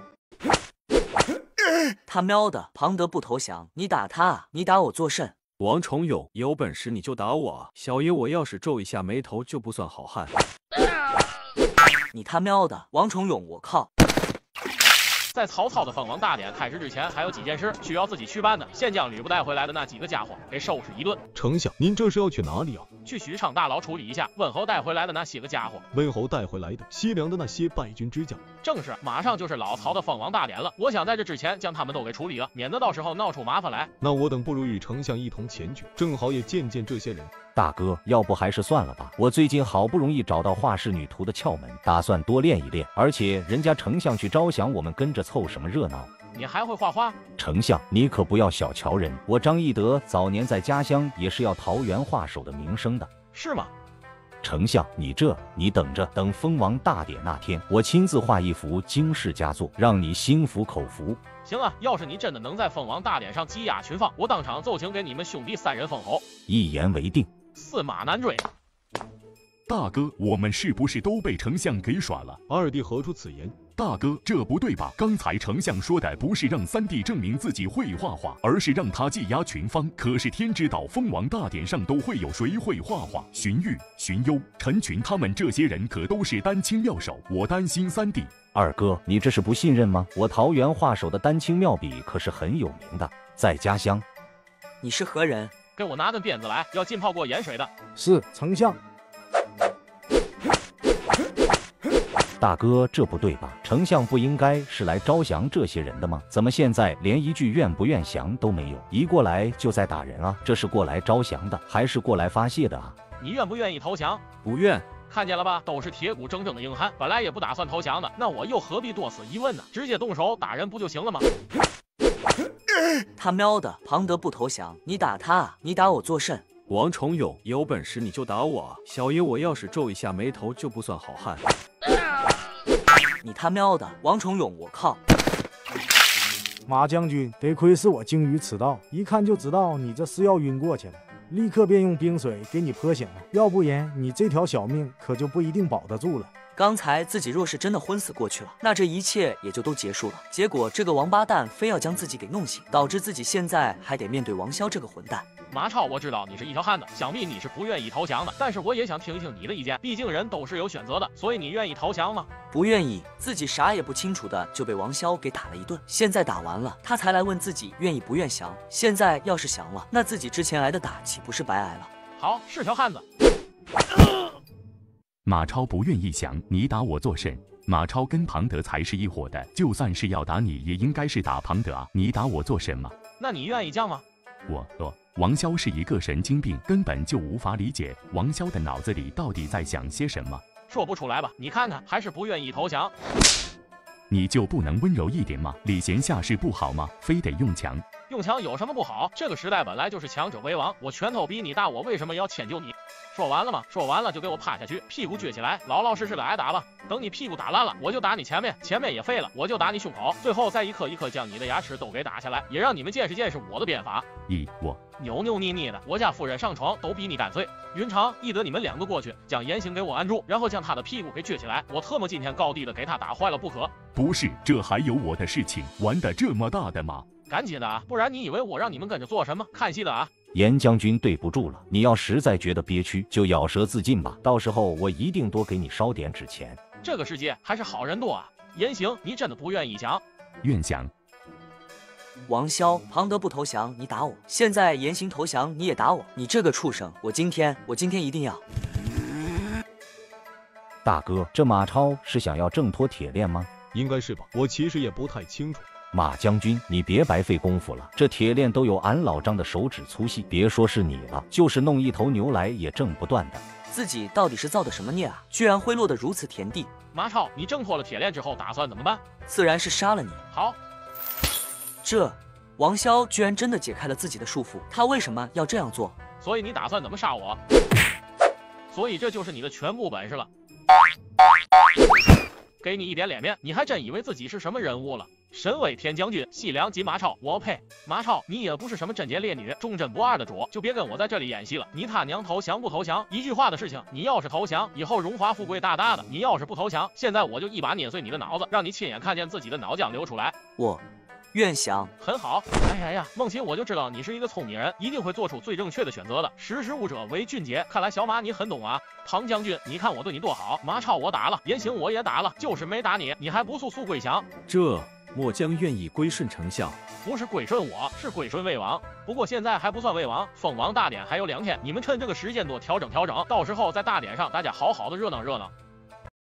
他喵的，庞德不投降，你打他啊！你打我作甚？ 王重勇，有本事你就打我，小爷我要是皱一下眉头就不算好汉。 你他喵的，王重勇，我靠！ 在曹操的封王大典开始之前，还有几件事需要自己去办的。先将吕布带回来的那几个家伙给收拾一顿。 丞相，您这是要去哪里啊？ 去许昌大牢处理一下温侯带回来的那些个家伙。 温侯带回来的西凉的那些败军之将。 正是，马上就是老曹的封王大典了，我想在这之前将他们都给处理了，免得到时候闹出麻烦来。 那我等不如与丞相一同前去，正好也见见这些人。 大哥，要不还是算了吧。我最近好不容易找到画室女图的窍门，打算多练一练。而且人家丞相去招降，我们跟着凑什么热闹？ 你还会画画？ 丞相，你可不要小瞧人。我张翼德早年在家乡也是要桃园画手的名声的。 是吗？ 丞相，你等着，等封王大典那天，我亲自画一幅惊世佳作，让你心服口服。 行啊，要是你真的能在封王大典上击压群芳，我当场奏请给你们兄弟3人封侯。 一言为定。 驷马难追。 大哥，我们是不是都被丞相给耍了？ 二弟何出此言？ 大哥，这不对吧？刚才丞相说的不是让3弟证明自己会画画，而是让他技压群芳。可是天知道封王大典上都会有谁会画画？荀彧、荀攸、陈群他们这些人可都是丹青妙手，我担心3弟。 二哥，你这是不信任吗？我桃园画手的丹青妙笔可是很有名的，在家乡。 你是何人？ 给我拿根鞭子来，要浸泡过盐水的。 是丞相。 大哥，这不对吧？丞相不应该是来招降这些人的吗？怎么现在连一句愿不愿降都没有？一过来就在打人啊！这是过来招降的，还是过来发泄的啊？ 你愿不愿意投降？ 不愿。 看见了吧，都是铁骨铮铮的硬汉，本来也不打算投降的，那我又何必多此一问呢？直接动手打人不就行了吗？ 他喵的，庞德不投降，你打他啊！你打我作甚？ 王重勇，有本事你就打我，小爷我要是皱一下眉头就不算好汉。 你他喵的，王重勇，我靠！ 马将军，得亏是我精于此道，一看就知道你这是要晕过去了，立刻便用冰水给你泼醒了，要不然你这条小命可就不一定保得住了。 刚才自己若是真的昏死过去了，那这一切也就都结束了。结果这个王八蛋非要将自己给弄醒，导致自己现在还得面对王骁这个混蛋。 马超，我知道你是一条汉子，想必你是不愿意投降的，但是我也想听一听你的意见，毕竟人都是有选择的，所以你愿意投降吗？ 不愿意，自己啥也不清楚的就被王骁给打了一顿，现在打完了，他才来问自己愿意不愿降。现在要是降了，那自己之前挨的打岂不是白挨了？ 好，是条汉子。 马超不愿意想你打我做甚？马超跟庞德才是一伙的，就算是要打你，也应该是打庞德啊！你打我做什么？ 那你愿意将吗？ 王骁是一个神经病，根本就无法理解王骁的脑子里到底在想些什么。 说不出来吧？你看看，还是不愿意投降。 你就不能温柔一点吗？礼贤下士不好吗？非得用强？ 用强有什么不好？这个时代本来就是强者为王，我拳头比你大，我为什么要迁就你？说完了吗？说完了就给我趴下去，屁股撅起来，老老实实的挨打吧。等你屁股打烂了，我就打你前面，前面也废了，我就打你胸口，最后再一颗一颗将你的牙齿都给打下来，也让你们见识见识我的鞭法。 我扭扭捏捏的，我家夫人上床都比你干脆。云长，易得你们两个过去，将严刑给我按住，然后将他的屁股给撅起来，我特么今天高低的给他打坏了不可。 不是，这还有我的事情，玩的这么大的吗？ 赶紧的啊，不然你以为我让你们跟着做什么？看戏的啊！ 严将军对不住了，你要实在觉得憋屈，就咬舌自尽吧。到时候我一定多给你烧点纸钱。 这个世界还是好人多啊！严行，你真的不愿意降？ 愿降。 王骁，庞德不投降，你打我；现在严行投降，你也打我。你这个畜生，我今天一定要。 大哥，这马超是想要挣脱铁链吗？ 应该是吧，我其实也不太清楚。 马将军，你别白费功夫了，这铁链都有俺老张的手指粗细，别说是你了，就是弄一头牛来也挣不断的。 自己到底是造的什么孽啊？居然会落得如此田地！ 马超，你挣脱了铁链之后打算怎么办？ 自然是杀了你。 好， 这王骁居然真的解开了自己的束缚，他为什么要这样做？ 所以你打算怎么杀我？所以这就是你的全部本事了。给你一点脸面，你还真以为自己是什么人物了？神威天将军，西凉金马超，我呸！马超，你也不是什么贞洁烈女、忠贞不二的主，就别跟我在这里演戏了。你他娘投降不投降？一句话的事情，你要是投降，以后荣华富贵大大的；你要是不投降，现在我就一把碾碎你的脑子，让你亲眼看见自己的脑浆流出来。 我愿降。 很好。哎呀，梦琴，我就知道你是一个聪明人，一定会做出最正确的选择的。识时务者为俊杰，看来小马你很懂啊。庞将军，你看我对你多好。马超我打了，严行我也打了，就是没打你，你还不速速归降？ 这末将愿意归顺丞相。 不是归顺我，是归顺魏王。不过现在还不算魏王，封王大典还有2天，你们趁这个时间多调整调整，到时候在大典上大家好好的热闹热闹。